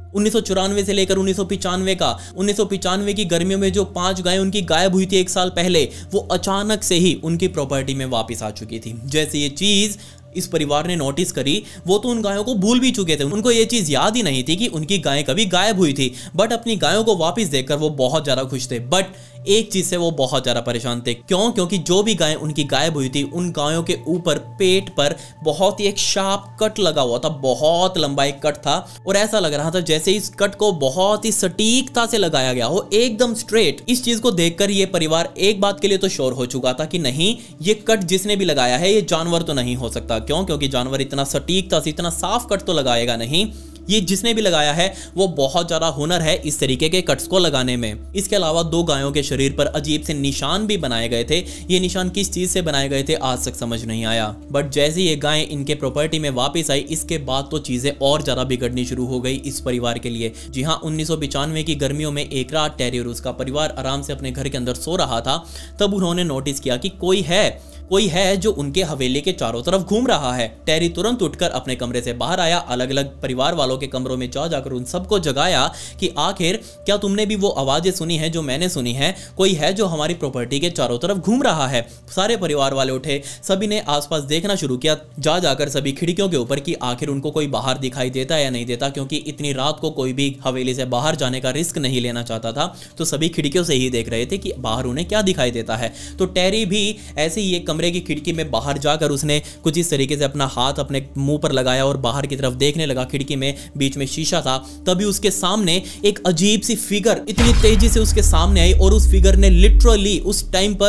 1994 से लेकर 1995 का, 1995 की गर्मियों में जो 5 गायें उनकी गायब हुई थी 1 साल पहले, वो अचानक से ही उनकी प्रॉपर्टी में वापस आ चुकी थी। जैसे ये चीज इस परिवार ने नोटिस करी, वो तो उन गायों को भूल भी चुके थे, उनको ये चीज याद ही नहीं थी कि उनकी गायें कभी गायब हुई थी। बट अपनी गायों को वापस देखकर वो बहुत ज्यादा खुश थे। बट एक चीज से वो बहुत ज्यादा परेशान थे। क्यों? क्योंकि जो भी गायें उनकी गायब हुई थी उन गायों के ऊपर पेट पर बहुत ही एक शार्प कट लगा हुआ था, बहुत लंबा एक कट था और ऐसा लग रहा था जैसे इस कट को बहुत ही सटीकता से लगाया गया हो, एकदम स्ट्रेट। इस चीज को देखकर ये परिवार एक बात के लिए तो श्योर हो चुका था कि नहीं, ये कट जिसने भी लगाया है ये जानवर तो नहीं हो सकता। क्यों? क्योंकि जानवर इतना सटीकता से इतना साफ कट तो लगाएगा नहीं। ये जिसने भी लगाया है वो बहुत ज्यादा हुनर है इस तरीके के कट्स को लगाने में। इसके अलावा 2 गायों के शरीर पर अजीब से निशान भी बनाए गए थे। ये निशान किस चीज से बनाए गए थे आज तक समझ नहीं आया। बट जैसे ये गायें इनके प्रॉपर्टी में वापस आई, इसके बाद तो चीजें और ज्यादा बिगड़नी शुरू हो गई इस परिवार के लिए। जी हाँ, 1995 की गर्मियों में एक रात टेरी और उसका परिवार आराम से अपने घर के अंदर सो रहा था। तब उन्होंने नोटिस किया कि कोई है जो उनके हवेली के चारों तरफ घूम रहा है। टेरी तुरंत उठकर अपने कमरे से बाहर आया, अलग अलग परिवार वालों के कमरों में जाकर उन सबको जगाया कि आखिर क्या तुमने भी वो आवाजें सुनी है जो मैंने सुनी है? कोई है जो हमारी प्रॉपर्टी के चारों तरफ घूम रहा है। सारे परिवार वाले उठे, सभी ने आसपास देखना शुरू किया, जाकर सभी खिड़कियों के ऊपर कि आखिर उनको कोई बाहर दिखाई देता है या नहीं देता, क्योंकि इतनी रात को कोई भी हवेली से बाहर जाने का रिस्क नहीं लेना चाहता था। तो सभी खिड़कियों से ही देख रहे थे कि बाहर उन्हें क्या दिखाई देता है। तो टेरी भी ऐसे ही एक कमरे की खिड़की में बाहर जाकर उसने कुछ इस तरीके से अपना हाथ अपने मुंह पर लगाया और बाहर की तरफ देखने लगा। खिड़की में बीच में शीशा था। तभी उसके सामने एक अजीब सी फिगर इतनी तेजी से उसके सामने आई और उस फिगर ने लिटरली उस टाइम पर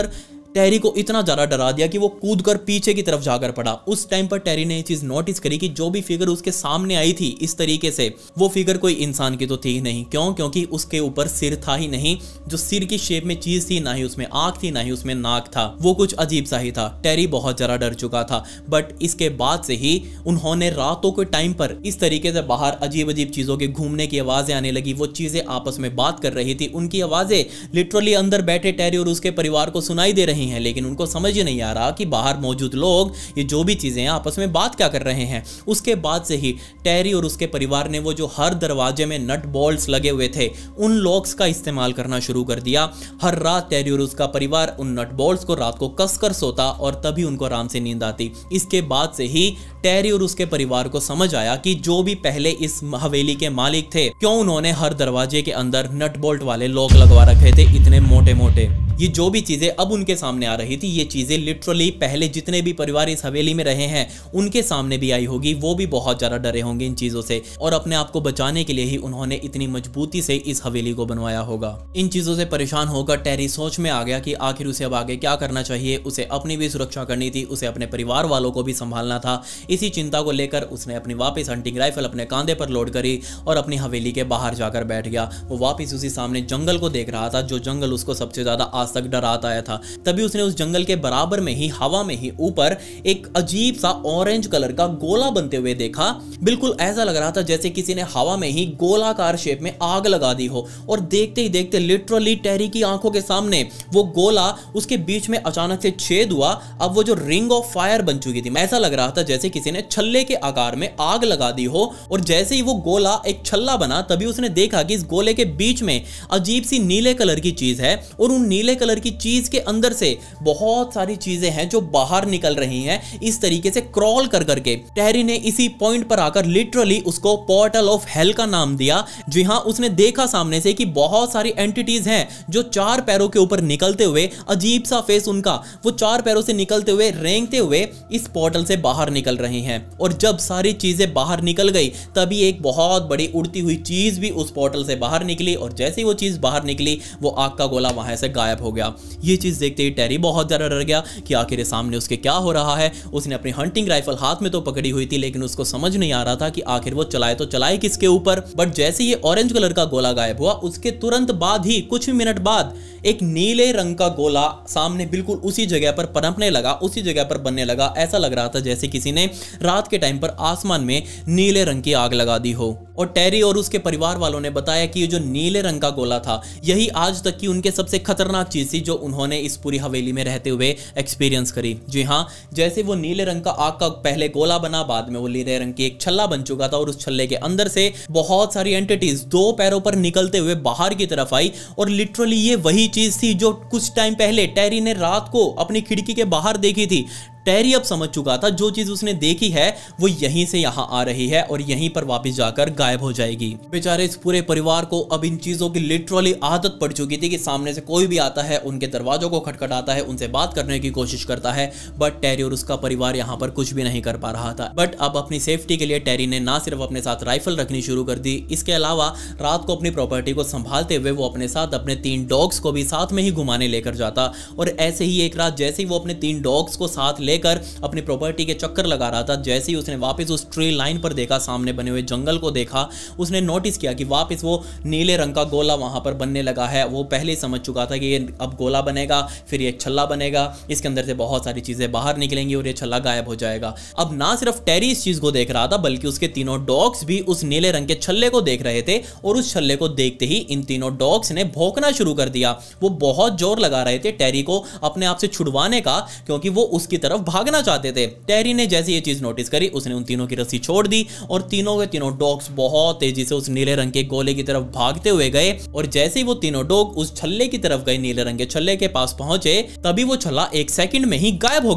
टेरी को इतना ज्यादा डरा दिया कि वो कूद कर पीछे की तरफ जाकर पड़ा। उस टाइम पर टेरी ने ये चीज नोटिस करी कि जो भी फिगर उसके सामने आई थी इस तरीके से, वो फिगर कोई इंसान की तो थी नहीं। क्यों? क्योंकि उसके ऊपर सिर था ही नहीं, जो सिर की शेप में चीज थी, ना ही उसमें आंख थी, ना ही उसमें नाक था, वो कुछ अजीब सा ही था। टेरी बहुत ज्यादा डर चुका था। बट इसके बाद से ही उन्होंने रातों के टाइम पर इस तरीके से बाहर अजीब अजीब चीजों के घूमने की आवाजें आने लगी। वो चीजें आपस में बात कर रही थी, उनकी आवाजें लिटरली अंदर बैठे टेरी और उसके परिवार को सुनाई दे रही हैं, लेकिन उनको समझ ही नहीं आ रहा कि बाहर मौजूद लोग ये जो भी चीजें आपस में बात क्या कर रहे हैं। उसके बाद से ही टेरी और उसके परिवार ने वो जो हर दरवाजे में नट बोल्ट्स लगे हुए थे उन लॉक्स का इस्तेमाल करना शुरू कर दिया। हर रात टेरी और उसका परिवार उन नट बोल्ट्स को रात को कसकर सोता और तभी उनको आराम से नींद आती। इसके बाद से ही टेरी और उसके परिवार को समझ आया कि जो भी पहले इस हवेली के मालिक थे, क्यों उन्होंने हर दरवाजे के अंदर नट बोल्ट वाले लॉक लगवा रखे थे इतने मोटे मोटे। ये जो भी चीजें अब उनके सामने आ रही थी, ये चीजें लिटरली पहले जितने भी परिवार इस हवेली में रहे हैं उनके सामने भी आई होगी। वो भी बहुत ज्यादा डरे होंगे इन चीजों से और अपने आप को बचाने के लिए ही उन्होंने इतनी मजबूती से इस हवेली को बनवाया होगा। इन चीजों से परेशान होकर टेरी सोच में आ गया कि आखिर उसे अब आगे क्या करना चाहिए। उसे अपनी भी सुरक्षा करनी थी, उसे अपने परिवार वालों को भी संभालना था। इसी चिंता को लेकर उसने अपनी वापस हंटिंग राइफल अपने कांधे पर लोड करी और अपनी हवेली के बाहर जाकर बैठ गया। वो वापस उसी सामने जंगल को देख रहा था, जो जंगल उसको सबसे ज्यादा आज तक डराता आया था। तभी उसने उस जंगल के बराबर में ही हवा में ही ऊपर एक अजीब सा ऑरेंज कलर का गोला बनते हुए देखा। बिल्कुल ऐसा लग रहा था जैसे किसी ने हवा में ही गोलाकार शेप में आग लगा दी हो। और देखते ही देखते लिटरली टेरी की आंखों के सामने वो गोला, उसके बीच में अचानक से छेद हुआ। अब वो जो रिंग ऑफ फायर बन चुकी थी, ऐसा लग रहा था जैसे किसी ने छल्ले के आकार में आग लगा दी हो। और जैसे ही वो गोला एक छल्ला बना, तभी उसने देखा कि इस गोले के बीच में अजीब सी नीले कलर की चीज है और उन नीले कलर की चीज के अंदर से बहुत सारी चीजें हैं जो बाहर निकल रही हैं इस तरीके से क्रॉल कर करके। टेरी ने इसी पॉइंट पर आकर लिटरली उसको पोर्टल ऑफ हेल का नाम दिया। जी हां, उसने देखा सामने से कि बहुत सारी एंटिटीज हैं जो चार पैरों के ऊपर निकलते हुए, अजीब सा फेस उनका, वो चार पैरों से निकलते हुए, रेंगते हुए इस पोर्टल से बाहर निकल रही हैं। और जब सारी चीजें बाहर निकल गई, तभी एक बहुत बड़ी उड़ती हुई चीज भी उस पोर्टल से बाहर निकली और जैसे ही वो चीज बाहर निकली, वो आग का गोला वहां से गायब हो गया। ये चीज देखते ही टेरी बहुत ज्यादा डर गया कि आखिर सामने उसके क्या हो रहा है। उसने अपनी हंटिंग राइफल हाथ में तो पकड़ी हुई थी, लेकिन उसको समझ नहीं आ रहा था कि आखिर वो चलाए तो चलाए किसके ऊपर। बट जैसे ये ऑरेंज कलर का गोला गायब हुआ, उसके तुरंत बाद ही कुछ ही मिनट बाद एक नीले रंग का गोला सामने बिल्कुल उसी जगह पर पनपने लगा, उसी जगह पर बनने लगा। ऐसा लग रहा था जैसे किसी ने रात के टाइम पर आसमान में नीले रंग की आग लगा दी हो। और टेरी और उसके परिवार वालों ने बताया कि ये जो नीले रंग का गोला था, यही आज तक की उनके सबसे खतरनाक चीज थी जो उन्होंने इस पूरी हवेली में रहते हुए एक्सपीरियंस करी। जी हाँ, जैसे वो नीले रंग का आग का पहले गोला बना, बाद में वो नीले रंग की एक छल्ला बन चुका था और उस छल्ले के अंदर से बहुत सारी एंटिटीज दो पैरों पर निकलते हुए बाहर की तरफ आई। और लिटरली ये वही चीज थी जो कुछ टाइम पहले टेरी ने रात को अपनी खिड़की के बाहर देखी थी। टेरी अब समझ चुका था जो चीज उसने देखी है वो यहीं से यहां आ रही है और यहीं पर वापस जाकर गायब हो जाएगी। बेचारे इस पूरे परिवार को अब इन चीजों की लिटरली आदत पड़ चुकी थी कि सामने से कोई भी आता है, उनके दरवाजों को खटखटाता है, उनसे बात करने की कोशिश करता है। बट टेरी और उसका परिवार यहां पर कुछ भी नहीं कर पा रहा था। बट अब अपनी सेफ्टी के लिए टेरी ने ना सिर्फ अपने साथ राइफल रखनी शुरू कर दी, इसके अलावा रात को अपनी प्रॉपर्टी को संभालते हुए वो अपने साथ अपने 3 डॉग्स को भी साथ में ही घुमाने लेकर जाता। और ऐसे ही एक रात जैसे ही वो अपने 3 डॉग्स को साथ लेकर अपनी प्रॉपर्टी के चक्कर लगा रहा था, जैसे ही उसने वापस उस ट्री लाइन पर देखा, सामने बने हुए जंगल को देखा, उसने नोटिस किया कि वापस वो नीले रंग का गोला वहां पर बनने लगा है। वो पहले ही समझ चुका था कि ये अब गोला बनेगा, फिर ये छल्ला बनेगा, इसके अंदर से बहुत सारी चीजें बाहर निकलेंगी और ये छल्ला गायब हो जाएगा। अब ना सिर्फ टेरी इस चीज को देख रहा था, बल्कि उसके तीनों डॉग्स भी उस नीले रंग के छल्ले को देख रहे थे। और उस छल्ले को देखते ही इन तीनों डॉग्स ने भौंकना शुरू कर दिया। वो बहुत जोर लगा रहे थे टेरी को अपने आप से छुड़वाने का, क्योंकि वो उसकी तरफ भागना चाहते थे। टेरी ने जैसे ये चीज नोटिस करी, उसने उन तीनों की रस्सी छोड़ दी और तीनों के तीनों डॉग्स बहुत तेजी से उस नीले रंग के गोले की तरफ भागते हुए गए। और जैसे ही वो तीनों डॉग उस छल्ले की तरफ गए, नीले रंग के छल्ले के पास पहुंचे, तभी वो छल्ला 1 सेकंड में ही गायब हो गया।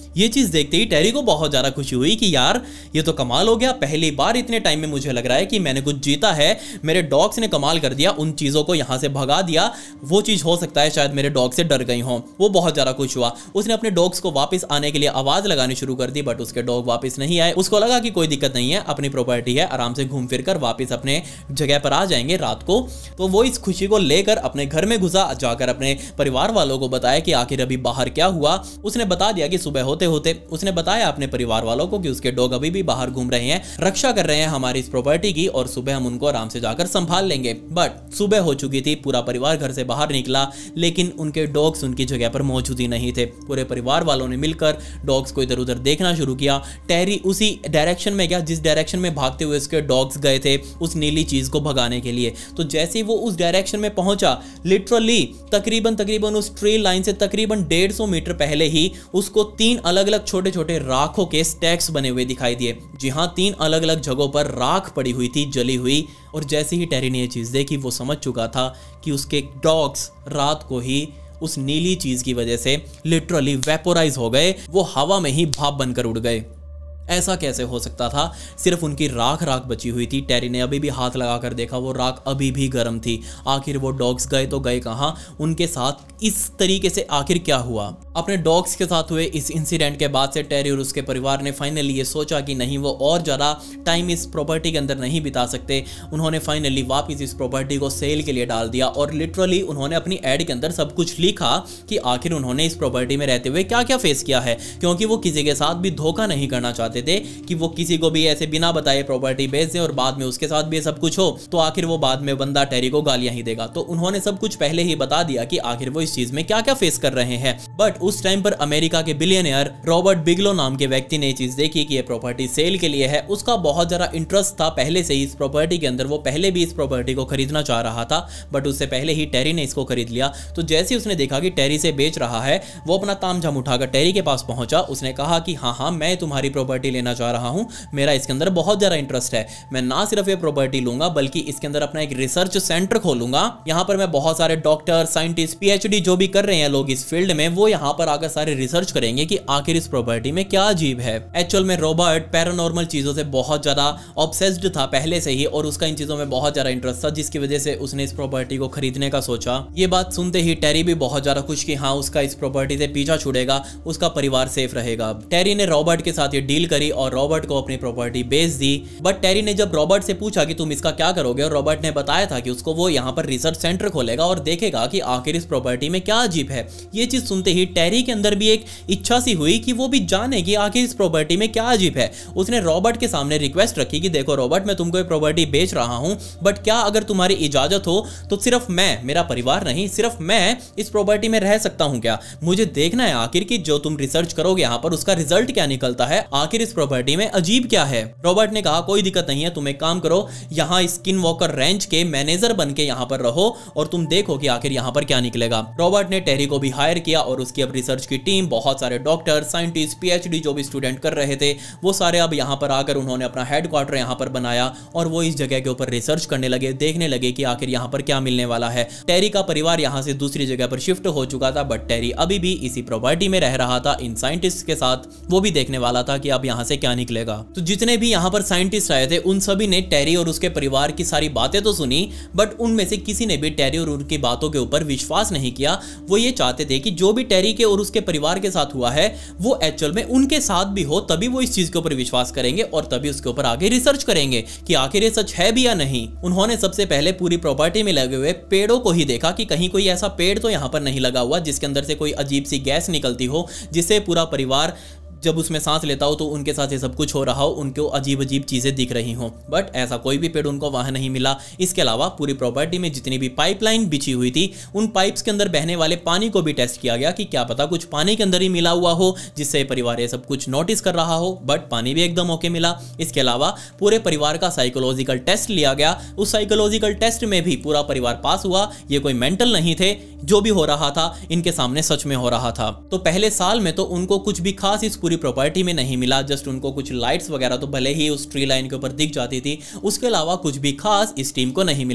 ये चीज देखते ही टेरी को बहुत ज्यादा खुशी हुई कि यार ये तो कमाल हो गया, पहली बार इतने टाइम में मुझे लग रहा है कि मैंने कुछ जीता है, मेरे डॉग्स ने कमाल कर दिया, उन चीजों को यहां से भगा दिया, वो चीज हो सकता है शायद मेरे डॉग से डर गई हो। वो बहुत ज्यादा खुश हुआ, उसने अपने डॉग्स को वापस आने के लिए आवाज लगानी शुरू कर दी, बट उसके डॉग वापस नहीं आए। उसको लगा कि कोई दिक्कत नहीं है, अपनी प्रॉपर्टी है, आराम से घूम फिर कर वापस अपने जगह पर आ जाएंगे रात को। तो वो इस खुशी को लेकर अपने घर में घुसा, जाकर अपने परिवार वालों को बताया कि आखिर अभी बाहर क्या हुआ। उसने बता दिया कि सुबह होते होते उसने बताया अपने परिवार वालों को कि उसके डॉग अभी भी बाहर घूम रहे हैं, रक्षा कर रहे हैं हमारी इस प्रॉपर्टी की, और सुबह हम उनको आराम से जाकर संभाल लेंगे। बट सुबह हो चुकी थी, पूरा परिवार घर से बाहर निकला, लेकिन उनके डॉग्स उनकी जगह पर मौजूद ही नहीं थे। पूरे परिवार वालों ने मिलकर डॉग्स को इधर उधर देखना शुरू किया। टेरी उसी डायरेक्शन में गया जिस डायरेक्शन में भागते हुए उसके डॉग्स गए थे उस नीली चीज को भगाने के लिए। तो जैसे ही वो उस डायरेक्शन में पहुंचा, लिटरली तकरीबन उस ट्री लाइन से तकरीबन 150 मीटर पहले ही उसको 3 अलग अलग छोटे छोटे राखों के स्टैक्स बने हुए दिखाई दिए। जी हाँ, 3 अलग अलग जगहों पर राख पड़ी हुई थी, जली हुई। और जैसे ही टेरी ने यह चीज देखी, वो समझ चुका था कि उसके डॉग्स रात को ही उस नीली चीज की वजह से लिटरली वेपोराइज हो गए, वो हवा में ही भाप बनकर उड़ गए। ऐसा कैसे हो सकता था? सिर्फ उनकी राख बची हुई थी। टेरी ने अभी भी हाथ लगाकर देखा, वो राख अभी भी गर्म थी। आखिर वो डॉग्स गए तो गए कहाँ? उनके साथ इस तरीके से आखिर क्या हुआ? अपने डॉग्स के साथ हुए इस इंसिडेंट के बाद से टेरी और उसके परिवार ने फाइनली ये सोचा कि नहीं, वो और ज़्यादा टाइम इस प्रॉपर्टी के अंदर नहीं बिता सकते। उन्होंने फाइनली वापस इस प्रॉपर्टी को सेल के लिए डाल दिया, और लिटरली उन्होंने अपनी एड के अंदर सब कुछ लिखा कि आखिर उन्होंने इस प्रॉपर्टी में रहते हुए क्या क्या फेस किया है, क्योंकि वो किसी के साथ भी धोखा नहीं करना चाहते थे कि वो किसी को भी ऐसे बिना बताए प्रॉपर्टी बेच दे और बाद में उसके साथ भी सब कुछ हो, तो आखिर वो बाद में बंदा टेरी को गालियां ही देगा। तो उन्होंने सब कुछ पहले ही बता दिया कि आखिर वो इस चीज में क्या क्या फेस कर रहे हैं। बट उस टाइम पर अमेरिका के बिलियनियर रॉबर्ट बिगलो नाम के व्यक्ति ने ये चीज देखी कि ये प्रॉपर्टी सेल के लिए है। उसका बहुत ज्यादा इंटरेस्ट था पहले से ही इस प्रॉपर्टी के अंदर, वो पहले भी इस प्रॉपर्टी को खरीदना चाह रहा था, बट उससे पहले ही टेरी ने इसको खरीद लिया। तो जैसे उसने देखा कि टेरी से बेच रहा है, वो अपना तामझाम उठाकर टेरी के पास पहुंचा। उसने कहा कि हाँ, मैं तुम्हारी प्रॉपर्टी लेना चाह रहा हूं, मेरा इसके अंदर बहुत ज्यादा इंटरेस्ट है। मैं ना सिर्फ ये प्रॉपर्टी लूंगा बल्कि इसके अंदर अपना एक रिसर्च सेंटर खोलूंगा। यहां पर मैं बहुत सारे डॉक्टर, साइंटिस्ट, पीएचडी जो भी कर रहे हैं लोग इस फील्ड में, वो यहां पर आकर सारे रिसर्च करेंगे कि आखिर इस प्रॉपर्टी में क्या अजीब है। एक्चुअल में रॉबर्ट पैरानॉर्मल चीजों से बहुत ज्यादा ऑब्सेस्ड था पहले से ही, और उसका इन चीजों में बहुत ज्यादा इंटरेस्ट था, जिसकी वजह से उसने इस प्रॉपर्टी को खरीदने का सोचा। ये बात सुनते ही टेरी भी बहुत ज्यादा खुश कि हाँ, उसका इस प्रॉपर्टी से पीछा छूटेगा, उसका परिवार सेफ रहेगा। टेरी ने रॉबर्ट के साथ ये डील करी और रॉबर्ट को अपनी प्रॉपर्टी बेच दी। बट टेरी ने जब रॉबर्ट से पूछा कि तुम इसका क्या करोगे, और रॉबर्ट ने बताया था कि उसको वो यहाँ पर रिसर्च सेंटर खोलेगा और देखेगा कि आखिर इस प्रॉपर्टी में क्या अजीब है। ये चीज सुनते ही टेरी के अंदर भी एक इच्छा सी हुई कि वो भी जाने कि आखिर इस प्रॉपर्टी में क्या अजीब है। उसने रॉबर्ट के सामने रिक्वेस्ट रखी कि देखो रॉबर्ट, मैं तुमको ये प्रॉपर्टी बेच रहा हूं, बट क्या अगर तुम्हारी इजाजत हो तो सिर्फ मैं, मेरा परिवार नहीं, सिर्फ मैं इस प्रॉपर्टी में रह सकता हूं क्या? मुझे देखना है आखिर कि जो तुम रिसर्च करोगे यहाँ पर उसका रिजल्ट क्या निकलता है, आखिर इस प्रॉपर्टी में अजीब क्या है। रॉबर्ट ने कहा कोई दिक्कत नहीं है, तुम एक काम करो, यहाँ स्किन वॉकर रेंज के मैनेजर बन के यहाँ पर रहो और तुम देखो कि आखिर यहाँ पर क्या निकलेगा। रॉबर्ट ने टेरी को भी हायर किया और उसकी अब रिसर्च की टीम, बहुत सारे डॉक्टर, साइंटिस्ट, पीएचडी जो भी स्टूडेंट कर रहे थे, वो सारे अब यहाँ पर आकर उन्होंने अपना हेडक्वार्टर यहाँ पर बनाया और वो इस जगह के ऊपर रिसर्च करने लगे, देखने लगे कि आखिर यहाँ पर क्या मिलने वाला है। टेरी का परिवार यहाँ से दूसरी जगह पर शिफ्ट हो चुका था, बट टेरी अभी भी इसी प्रॉपर्टी में रह रहा था इन साइंटिस्ट के साथ। वो भी देखने वाला था कि अब यहाँ से क्या निकलेगा। तो जितने भी यहाँ पर साइंटिस्ट आए थे उन सभी ने टेरी और उसके परिवार की सारी बातें तो सुनी, बट उनमें से किसी ने भी टेरी और उनकी बातों के ऊपर विश्वास नहीं किया। वो ये चाहते थे कि जो भी टेरी के और उसके परिवार के साथ हुआ है वो एक्चुअल में उनके साथ भी हो, तभी वो इस चीज के ऊपर विश्वास करेंगे और तभी उसके ऊपर आगे रिसर्च करेंगे कि आखिर ये सच है भी या नहीं। उन्होंने सबसे पहले पूरी प्रॉपर्टी में लगे हुए पेड़ों को ही देखा कि कहीं कोई ऐसा पेड़ तो यहाँ पर नहीं लगा हुआ जिसके अंदर से कोई अजीब सी गैस निकलती हो, जिससे पूरा परिवार जब उसमें सांस लेता हो तो उनके साथ ये सब कुछ हो रहा हो, उनको अजीब अजीब चीजें दिख रही हों। बट ऐसा कोई भी पेड़ उनको वहां नहीं मिला। इसके अलावा पूरी प्रॉपर्टी में जितनी भी पाइपलाइन बिछी हुई थी, उन पाइप्स के अंदर बहने वाले पानी को भी टेस्ट किया गया कि क्या पता कुछ पानी के अंदर ही मिला हुआ हो, जिससे परिवार ये सब कुछ नोटिस कर रहा हो। बट पानी भी एकदम ओके मिला। इसके अलावा पूरे परिवार का साइकोलॉजिकल टेस्ट लिया गया। उस साइकोलॉजिकल टेस्ट में भी पूरा परिवार पास हुआ। ये कोई मेंटल नहीं थे, जो भी हो रहा था इनके सामने सच में हो रहा था। तो पहले साल में तो उनको कुछ भी खास इस पूरी प्रॉपर्टी में नहीं मिला, जस्ट उनको कुछ लाइट्स वगैरह तो भले ही उस ट्री लाइन के ऊपर दिख जाती थी, उसके अलावा कुछ भी खास इस टीम को नहीं मिला।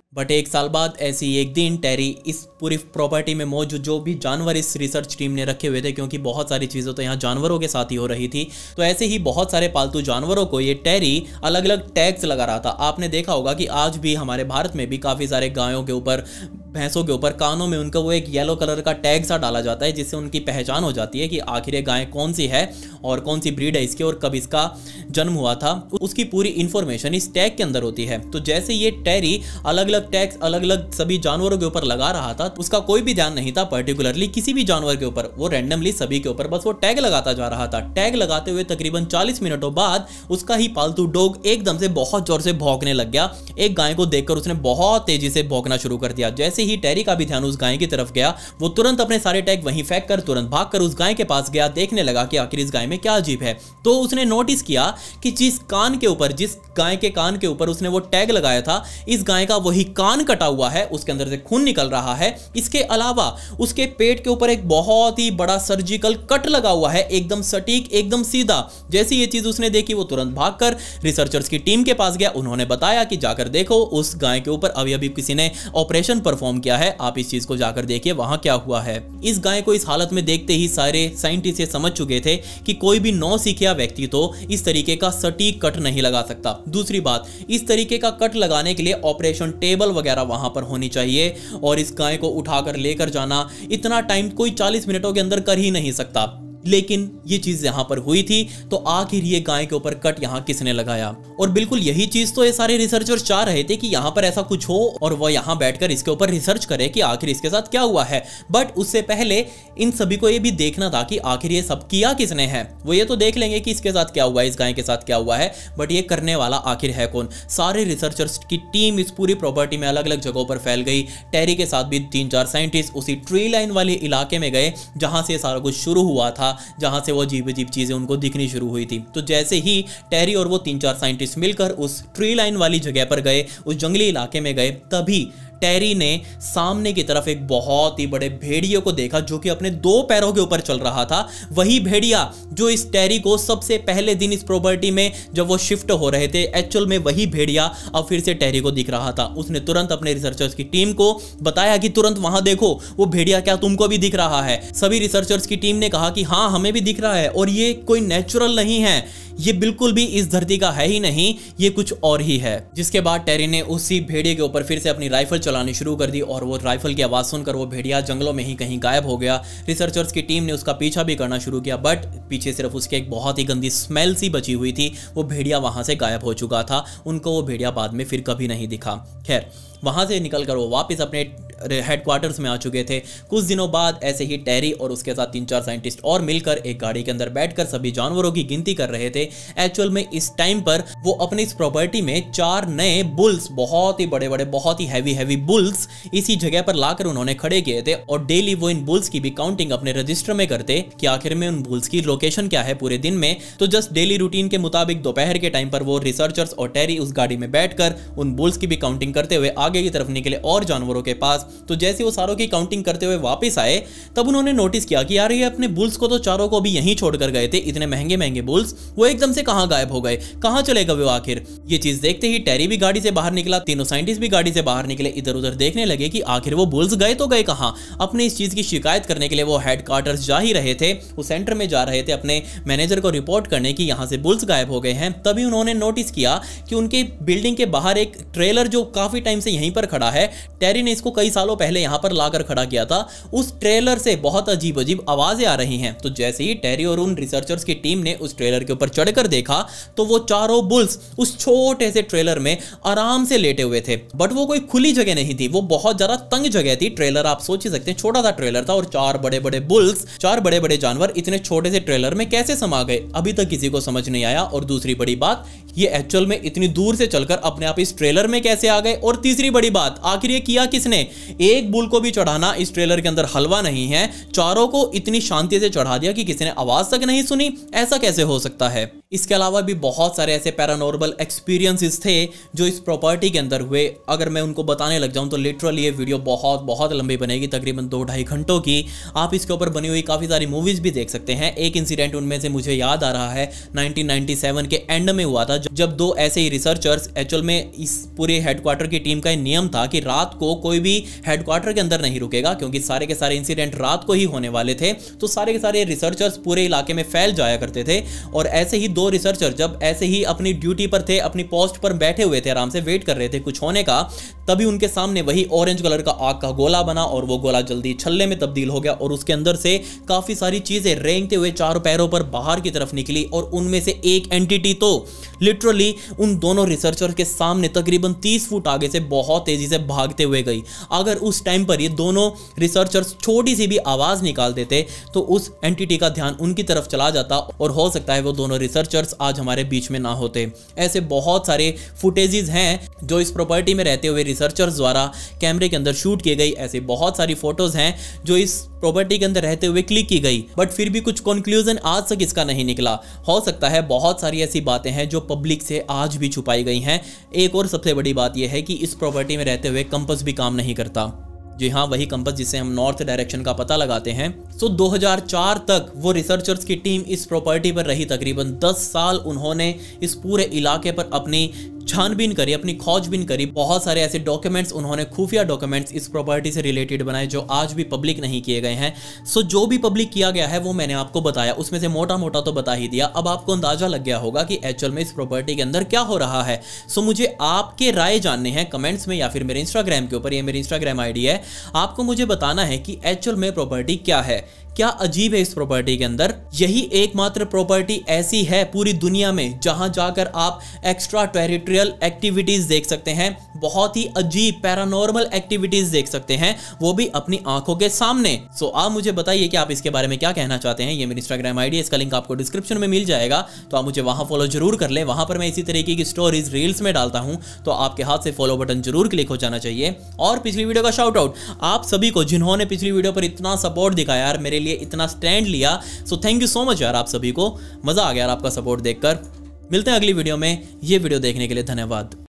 बट एक साल बाद ऐसे ही एक दिन टेरी इस पूरी प्रॉपर्टी में मौजूद जो भी जानवर इस रिसर्च टीम ने रखे हुए थे, क्योंकि बहुत सारी चीज़ें तो यहाँ जानवरों के साथ ही हो रही थी, तो ऐसे ही बहुत सारे पालतू जानवरों को ये टेरी अलग अलग टैग्स लगा रहा था। आपने देखा होगा कि आज भी हमारे भारत में भी काफ़ी सारे गायों के ऊपर, भैंसों के ऊपर कानों में उनका वो एक येलो कलर का टैग सा डाला जाता है, जिससे उनकी पहचान हो जाती है कि आखिर ये गाय कौन सी है और कौन सी ब्रीड है इसकी और कब इसका जन्म हुआ था। उसकी पूरी इंफॉर्मेशन इस टैग के अंदर होती है। तो जैसे ये टेरी अलग अलग टैग्स अलग अलग सभी जानवरों के ऊपर लगा रहा था, उसका कोई भी ध्यान नहीं था पर्टिकुलरली किसी भी जानवर के ऊपर, वो रैंडमली सभी के ऊपर बस वो टैग लगाता जा रहा था। टैग लगाते हुए तकरीबन 40 मिनटों बाद उसका ही पालतू डॉग एकदम से बहुत जोर से भौंकने लग गया। एक गाय को देखकर उसने बहुत तेजी से भौंकना शुरू कर दिया। जैसे ही टेरी का भी ध्यान उस गाय की तरफ गया, वो तुरंत अपने सारे टैग वहीं फेंक कर तुरंत भागकर उस गाय के पास गया, देखने लगा कि आखिर इस गाय में क्या अजीब है। तो उसने नोटिस किया कि जिस गाय के कान के ऊपर उसने वो टैग लगाया था, इस गाय का वही कान कटा हुआ है, उसके अंदर से खून निकल रहा है। इसके अलावा उसके पेट के ऊपर एक बहुत ही बड़ा सर्जिकल कट लगा हुआ है, एकदम सटीक, एकदम सीधा। जैसी ये चीज उसने देखी, वो तुरंत भागकर रिसर्चर्स की टीम के पास गया। उन्होंने बताया कि जाकर देखो, उस गाय के ऊपर अभी अभी किसी ने ऑपरेशन परफॉर्म किया है, आप इस चीज को जाकर देखिए वहां क्या हुआ है। इस गाय को इस हालत में देखते ही सारे साइंटिस्ट ये समझ चुके थे कि कोई भी नौसिखिया व्यक्ति तो इस तरीके का सटीक कट नहीं लगा सकता। दूसरी बात, इस तरीके का कट लगाने के लिए ऑपरेशन टेबल वगैरह वहां पर होनी चाहिए, और इस गाय को उठाकर लेकर जाना इतना टाइम कोई 40 मिनटों के अंदर कर ही नहीं सकता। लेकिन ये चीज यहां पर हुई थी, तो आखिर ये गाय के ऊपर कट यहां किसने लगाया? और बिल्कुल यही चीज तो ये सारे रिसर्चर्स चाह रहे थे कि यहां पर ऐसा कुछ हो और वो यहां बैठकर इसके ऊपर रिसर्च करे कि आखिर इसके साथ क्या हुआ है। बट उससे पहले इन सभी को ये भी देखना था कि आखिर ये सब किया किसने है। वो ये तो देख लेंगे कि इसके साथ क्या हुआ है, इस गाय के साथ क्या हुआ है, बट ये करने वाला आखिर है कौन? सारे रिसर्चर्स की टीम इस पूरी प्रॉपर्टी में अलग अलग जगहों पर फैल गई। टेरी के साथ भी 3-4 साइंटिस्ट उसी ट्री लाइन वाले इलाके में गए जहां से सारा कुछ शुरू हुआ था, जहां से वो अजीब अजीब चीजें उनको दिखनी शुरू हुई थी। तो जैसे ही टेरी और वो 3-4 साइंटिस्ट मिलकर उस ट्री लाइन वाली जगह पर गए, उस जंगली इलाके में गए, तभी टेरी ने सामने की तरफ एक बहुत ही बड़े भेड़िए को देखा जो कि अपने 2 पैरों के ऊपर चल रहा था। वही भेड़िया जो इस टेरी को सबसे पहले दिन इस प्रॉपर्टी में जब वो शिफ्ट हो रहे थे, एक्चुअल में वही भेड़िया अब फिर से टेरी को दिख रहा था। उसने तुरंत अपने रिसर्चर्स की टीम को बताया कि तुरंत वहां देखो, वो भेड़िया क्या तुमको भी दिख रहा है? सभी रिसर्चर्स की टीम ने कहा कि हाँ, हमें भी दिख रहा है, और ये कोई नेचुरल नहीं है, ये बिल्कुल भी इस धरती का है ही नहीं, ये कुछ और ही है। जिसके बाद टेरी ने उसी भेड़िए के ऊपर फिर से अपनी राइफल चलानी शुरू कर दी, और वो राइफल की आवाज सुनकर वो भेड़िया जंगलों में ही कहीं गायब हो गया। रिसर्चर्स की टीम ने उसका पीछा भी करना शुरू किया, बट पीछे सिर्फ उसके एक बहुत ही गंदी स्मेल सी बची हुई थी। वो भेड़िया वहां से गायब हो चुका था। उनको वो भेड़िया बाद में फिर कभी नहीं दिखा। खैर, वहां से निकलकर वो वापस अपने हेडक्वार्टर्स में आ चुके थे। कुछ दिनों बाद ऐसे ही टेरी और उसके साथ 3-4 साइंटिस्ट और मिलकर एक गाड़ी के अंदर बैठकर सभी जानवरों की गिनती कर रहे थे। एक्चुअल में इस टाइम पर वो अपनी इस प्रॉपर्टी में 4 नए बुल्स, बहुत ही बड़े बड़े, बहुत ही हैवी बुल्स इसी जगह पर लाकर उन्होंने खड़े किए थे, और डेली वो इन बुल्स की भी काउंटिंग अपने रजिस्टर में करते कि आखिर में उन बुल्स की लोकेशन क्या है पूरे दिन में। तो जस्ट डेली रूटीन के मुताबिक दोपहर के टाइम पर वो रिसर्चर्स और टेरी उस गाड़ी में बैठकर उन बुल्स की भी काउंटिंग करते हुए आगे की तरफ निकले और जानवरों के पास। तो जैसे वो सारों की काउंटिंग करते हुए वापस आए, तब उन्होंने नोटिस किया कि यार ये अपने बुल्स को तो चारों को भी यहीं छोड़कर गए थे, इतने महंगे महंगे बुल्स, वो एकदम से कहां गायब हो गए, कहां चले गए वो आखिर? ये चीज देखते ही टेरी भी गाड़ी से बाहर निकला, तीनों साइंटिस्ट भी गाड़ी से बाहर निकले, इधर उधर देखने लगे कि आखिर वो बुल्स गए तो गए कहां। अपने इस चीज की शिकायत करने के लिए वो हेडक्वार्टर्स जा ही रहे थे, वो सेंटर में जा रहे थे अपने मैनेजर को रिपोर्ट करने की यहां से बुल्स गायब हो गए हैं। तभी उन्होंने नोटिस किया कि उनके बिल्डिंग के बाहर एक ट्रेलर जो काफी टाइम से यहीं पर खड़ा है, टेरी ने इसको कई सालों पहले यहां पर लाकर खड़ा किया था, उस ट्रेलर से बहुत अजीब अजीब आवाजें आ रही हैं। तो जैसे ही टेरी और उन रिसर्चर्स की टीम ने उस ट्रेलर के ऊपर चढ़कर देखा, तो वो चारों बुल्स उस छोटे से ट्रेलर में आराम से लेटे हुए थे। बट वो कोई खुली जगह नहीं थी, वो बहुत ज्यादा तंग जगह थी। ट्रेलर आप सोच ही सकते हैं, छोटा सा ट्रेलर था, और 4 बड़े बड़े बुल्स, 4 बड़े बड़े जानवर इतने छोटे से ट्रेलर में कैसे समा गए, अभी तक किसी को समझ नहीं आया। और दूसरी बड़ी बात, ये एक्चुअल में इतनी दूर से चलकर अपने आप इस ट्रेलर में कैसे आ गए। और तीसरी बड़ी बात, आखिर ये किया किसने? एक बुल को भी चढ़ाना इस ट्रेलर के अंदर हलवा नहीं है, चारों को इतनी शांति से चढ़ा दिया कि किसी ने आवाज तक नहीं सुनी, ऐसा कैसे हो सकता है? इसके अलावा भी बहुत सारे ऐसे पैरानॉर्मल एक्सपीरियंसेस थे जो इस प्रॉपर्टी के अंदर हुए। अगर मैं उनको बताने लग जाऊं तो लिटरली ये वीडियो बहुत बहुत लंबी बनेगी, तकरीबन 2-2.5 घंटों की। आप इसके ऊपर बनी हुई काफ़ी सारी मूवीज़ भी देख सकते हैं। एक इंसिडेंट उनमें से मुझे याद आ रहा है 1997 के एंड में हुआ था, जब 2 ऐसे ही रिसर्चर्स, एक्चुअल में इस पूरे हेडक्वार्टर की टीम का नियम था कि रात को कोई भी हेडक्वार्टर के अंदर नहीं रुकेगा, क्योंकि सारे के सारे इंसिडेंट रात को ही होने वाले थे। तो सारे के सारे रिसर्चर्स पूरे इलाके में फैल जाया करते थे। और ऐसे ही 2 रिसर्चर जब ऐसे ही अपनी ड्यूटी पर थे, अपनी पोस्ट पर बैठे हुए थे, आराम से वेट कर रहे थे कुछ होने का, तभी उनके सामने वही ऑरेंज कलर का आग का गोला बना और वो गोला जल्दी छल्ले में तब्दील हो गया और उसके अंदर से काफी सारी चीजें रेंगते हुए 4 पैरों पर बाहर की तरफ निकली। और उनमें से एक एंटिटी तो लिटरली उन दोनों रिसर्चर के सामने तकरीबन 30 फुट आगे से बहुत तेजी से भागते हुए गई। अगर उस टाइम पर ये दोनों रिसर्चर्स छोटी सी भी आवाज निकाल देते तो उस एंटिटी का ध्यान उनकी तरफ चला जाता और हो सकता है वो दोनों रिसर्चर्स आज हमारे बीच में ना होते। ऐसे बहुत सारे फुटेजेस हैं जो इस प्रॉपर्टी में रहते हुए रिसर्चर्स द्वारा कैमरे के अंदर शूट की गई। ऐसे बहुत सारी फोटोज हैं जो इस प्रॉपर्टी के अंदर रहते हुए क्लिक की गई, बट फिर भी कुछ कंक्लूजन आज तक इसका नहीं निकला। हो सकता है बहुत सारी ऐसी बातें हैं जो पब्लिक से आज भी छुपाई गई हैं। एक और सबसे बड़ी बात यह है कि इस प्रॉपर्टी में रहते हुए कंपास भी काम नहीं करता। जी हाँ, वही कंपास जिससे हम नॉर्थ डायरेक्शन का पता लगाते हैं। सो 2004 तक वो रिसर्चर्स की टीम इस प्रॉपर्टी पर रही। तकरीबन 10 साल उन्होंने इस पूरे इलाके पर अपनी छानबीन करी, अपनी खोजबीन करी। बहुत सारे ऐसे डॉक्यूमेंट्स उन्होंने, खुफिया डॉक्यूमेंट्स इस प्रॉपर्टी से रिलेटेड बनाए जो आज भी पब्लिक नहीं किए गए हैं। सो जो भी पब्लिक किया गया है वो मैंने आपको बताया, उसमें से मोटा मोटा तो बता ही दिया। अब आपको अंदाजा लग गया होगा कि एक्चुअल में इस प्रॉपर्टी के अंदर क्या हो रहा है। सो मुझे आपके राय जानने हैं कमेंट्स में या फिर मेरे इंस्टाग्राम के ऊपर। ये मेरी इंस्टाग्राम आईडी है। आपको मुझे बताना है कि एक्चुअल में प्रॉपर्टी क्या है, क्या अजीब है इस प्रॉपर्टी के अंदर। यही एकमात्र प्रॉपर्टी ऐसी है पूरी दुनिया में जहां जाकर आप एक्स्ट्रा टेरिटोरियल एक्टिविटीज देख सकते हैं, बहुत ही अजीब पैरानॉर्मल एक्टिविटीज देख सकते हैं, वो भी अपनी आंखों के सामने। सो आप मुझे बताइए कि आप इसके बारे में क्या कहना चाहते हैं। ये मेरी इंस्टाग्राम आईडी है, इसका लिंक आपको डिस्क्रिप्शन में मिल जाएगा, तो आप मुझे वहां फॉलो जरूर कर लें। वहां पर मैं इसी तरीके की स्टोरीज रील्स में डालता हूं, तो आपके हाथ से फॉलो बटन जरूर क्लिक हो जाना चाहिए। और पिछली वीडियो का शाउट आउट आप सभी को जिन्होंने पिछली वीडियो पर इतना सपोर्ट दिखाया यार, मेरे लिए इतना स्टैंड लिया। So thank you so much यार, आप सभी को मजा आ गया यार आपका सपोर्ट देखकर। मिलते हैं अगली वीडियो में। ये वीडियो देखने के लिए धन्यवाद।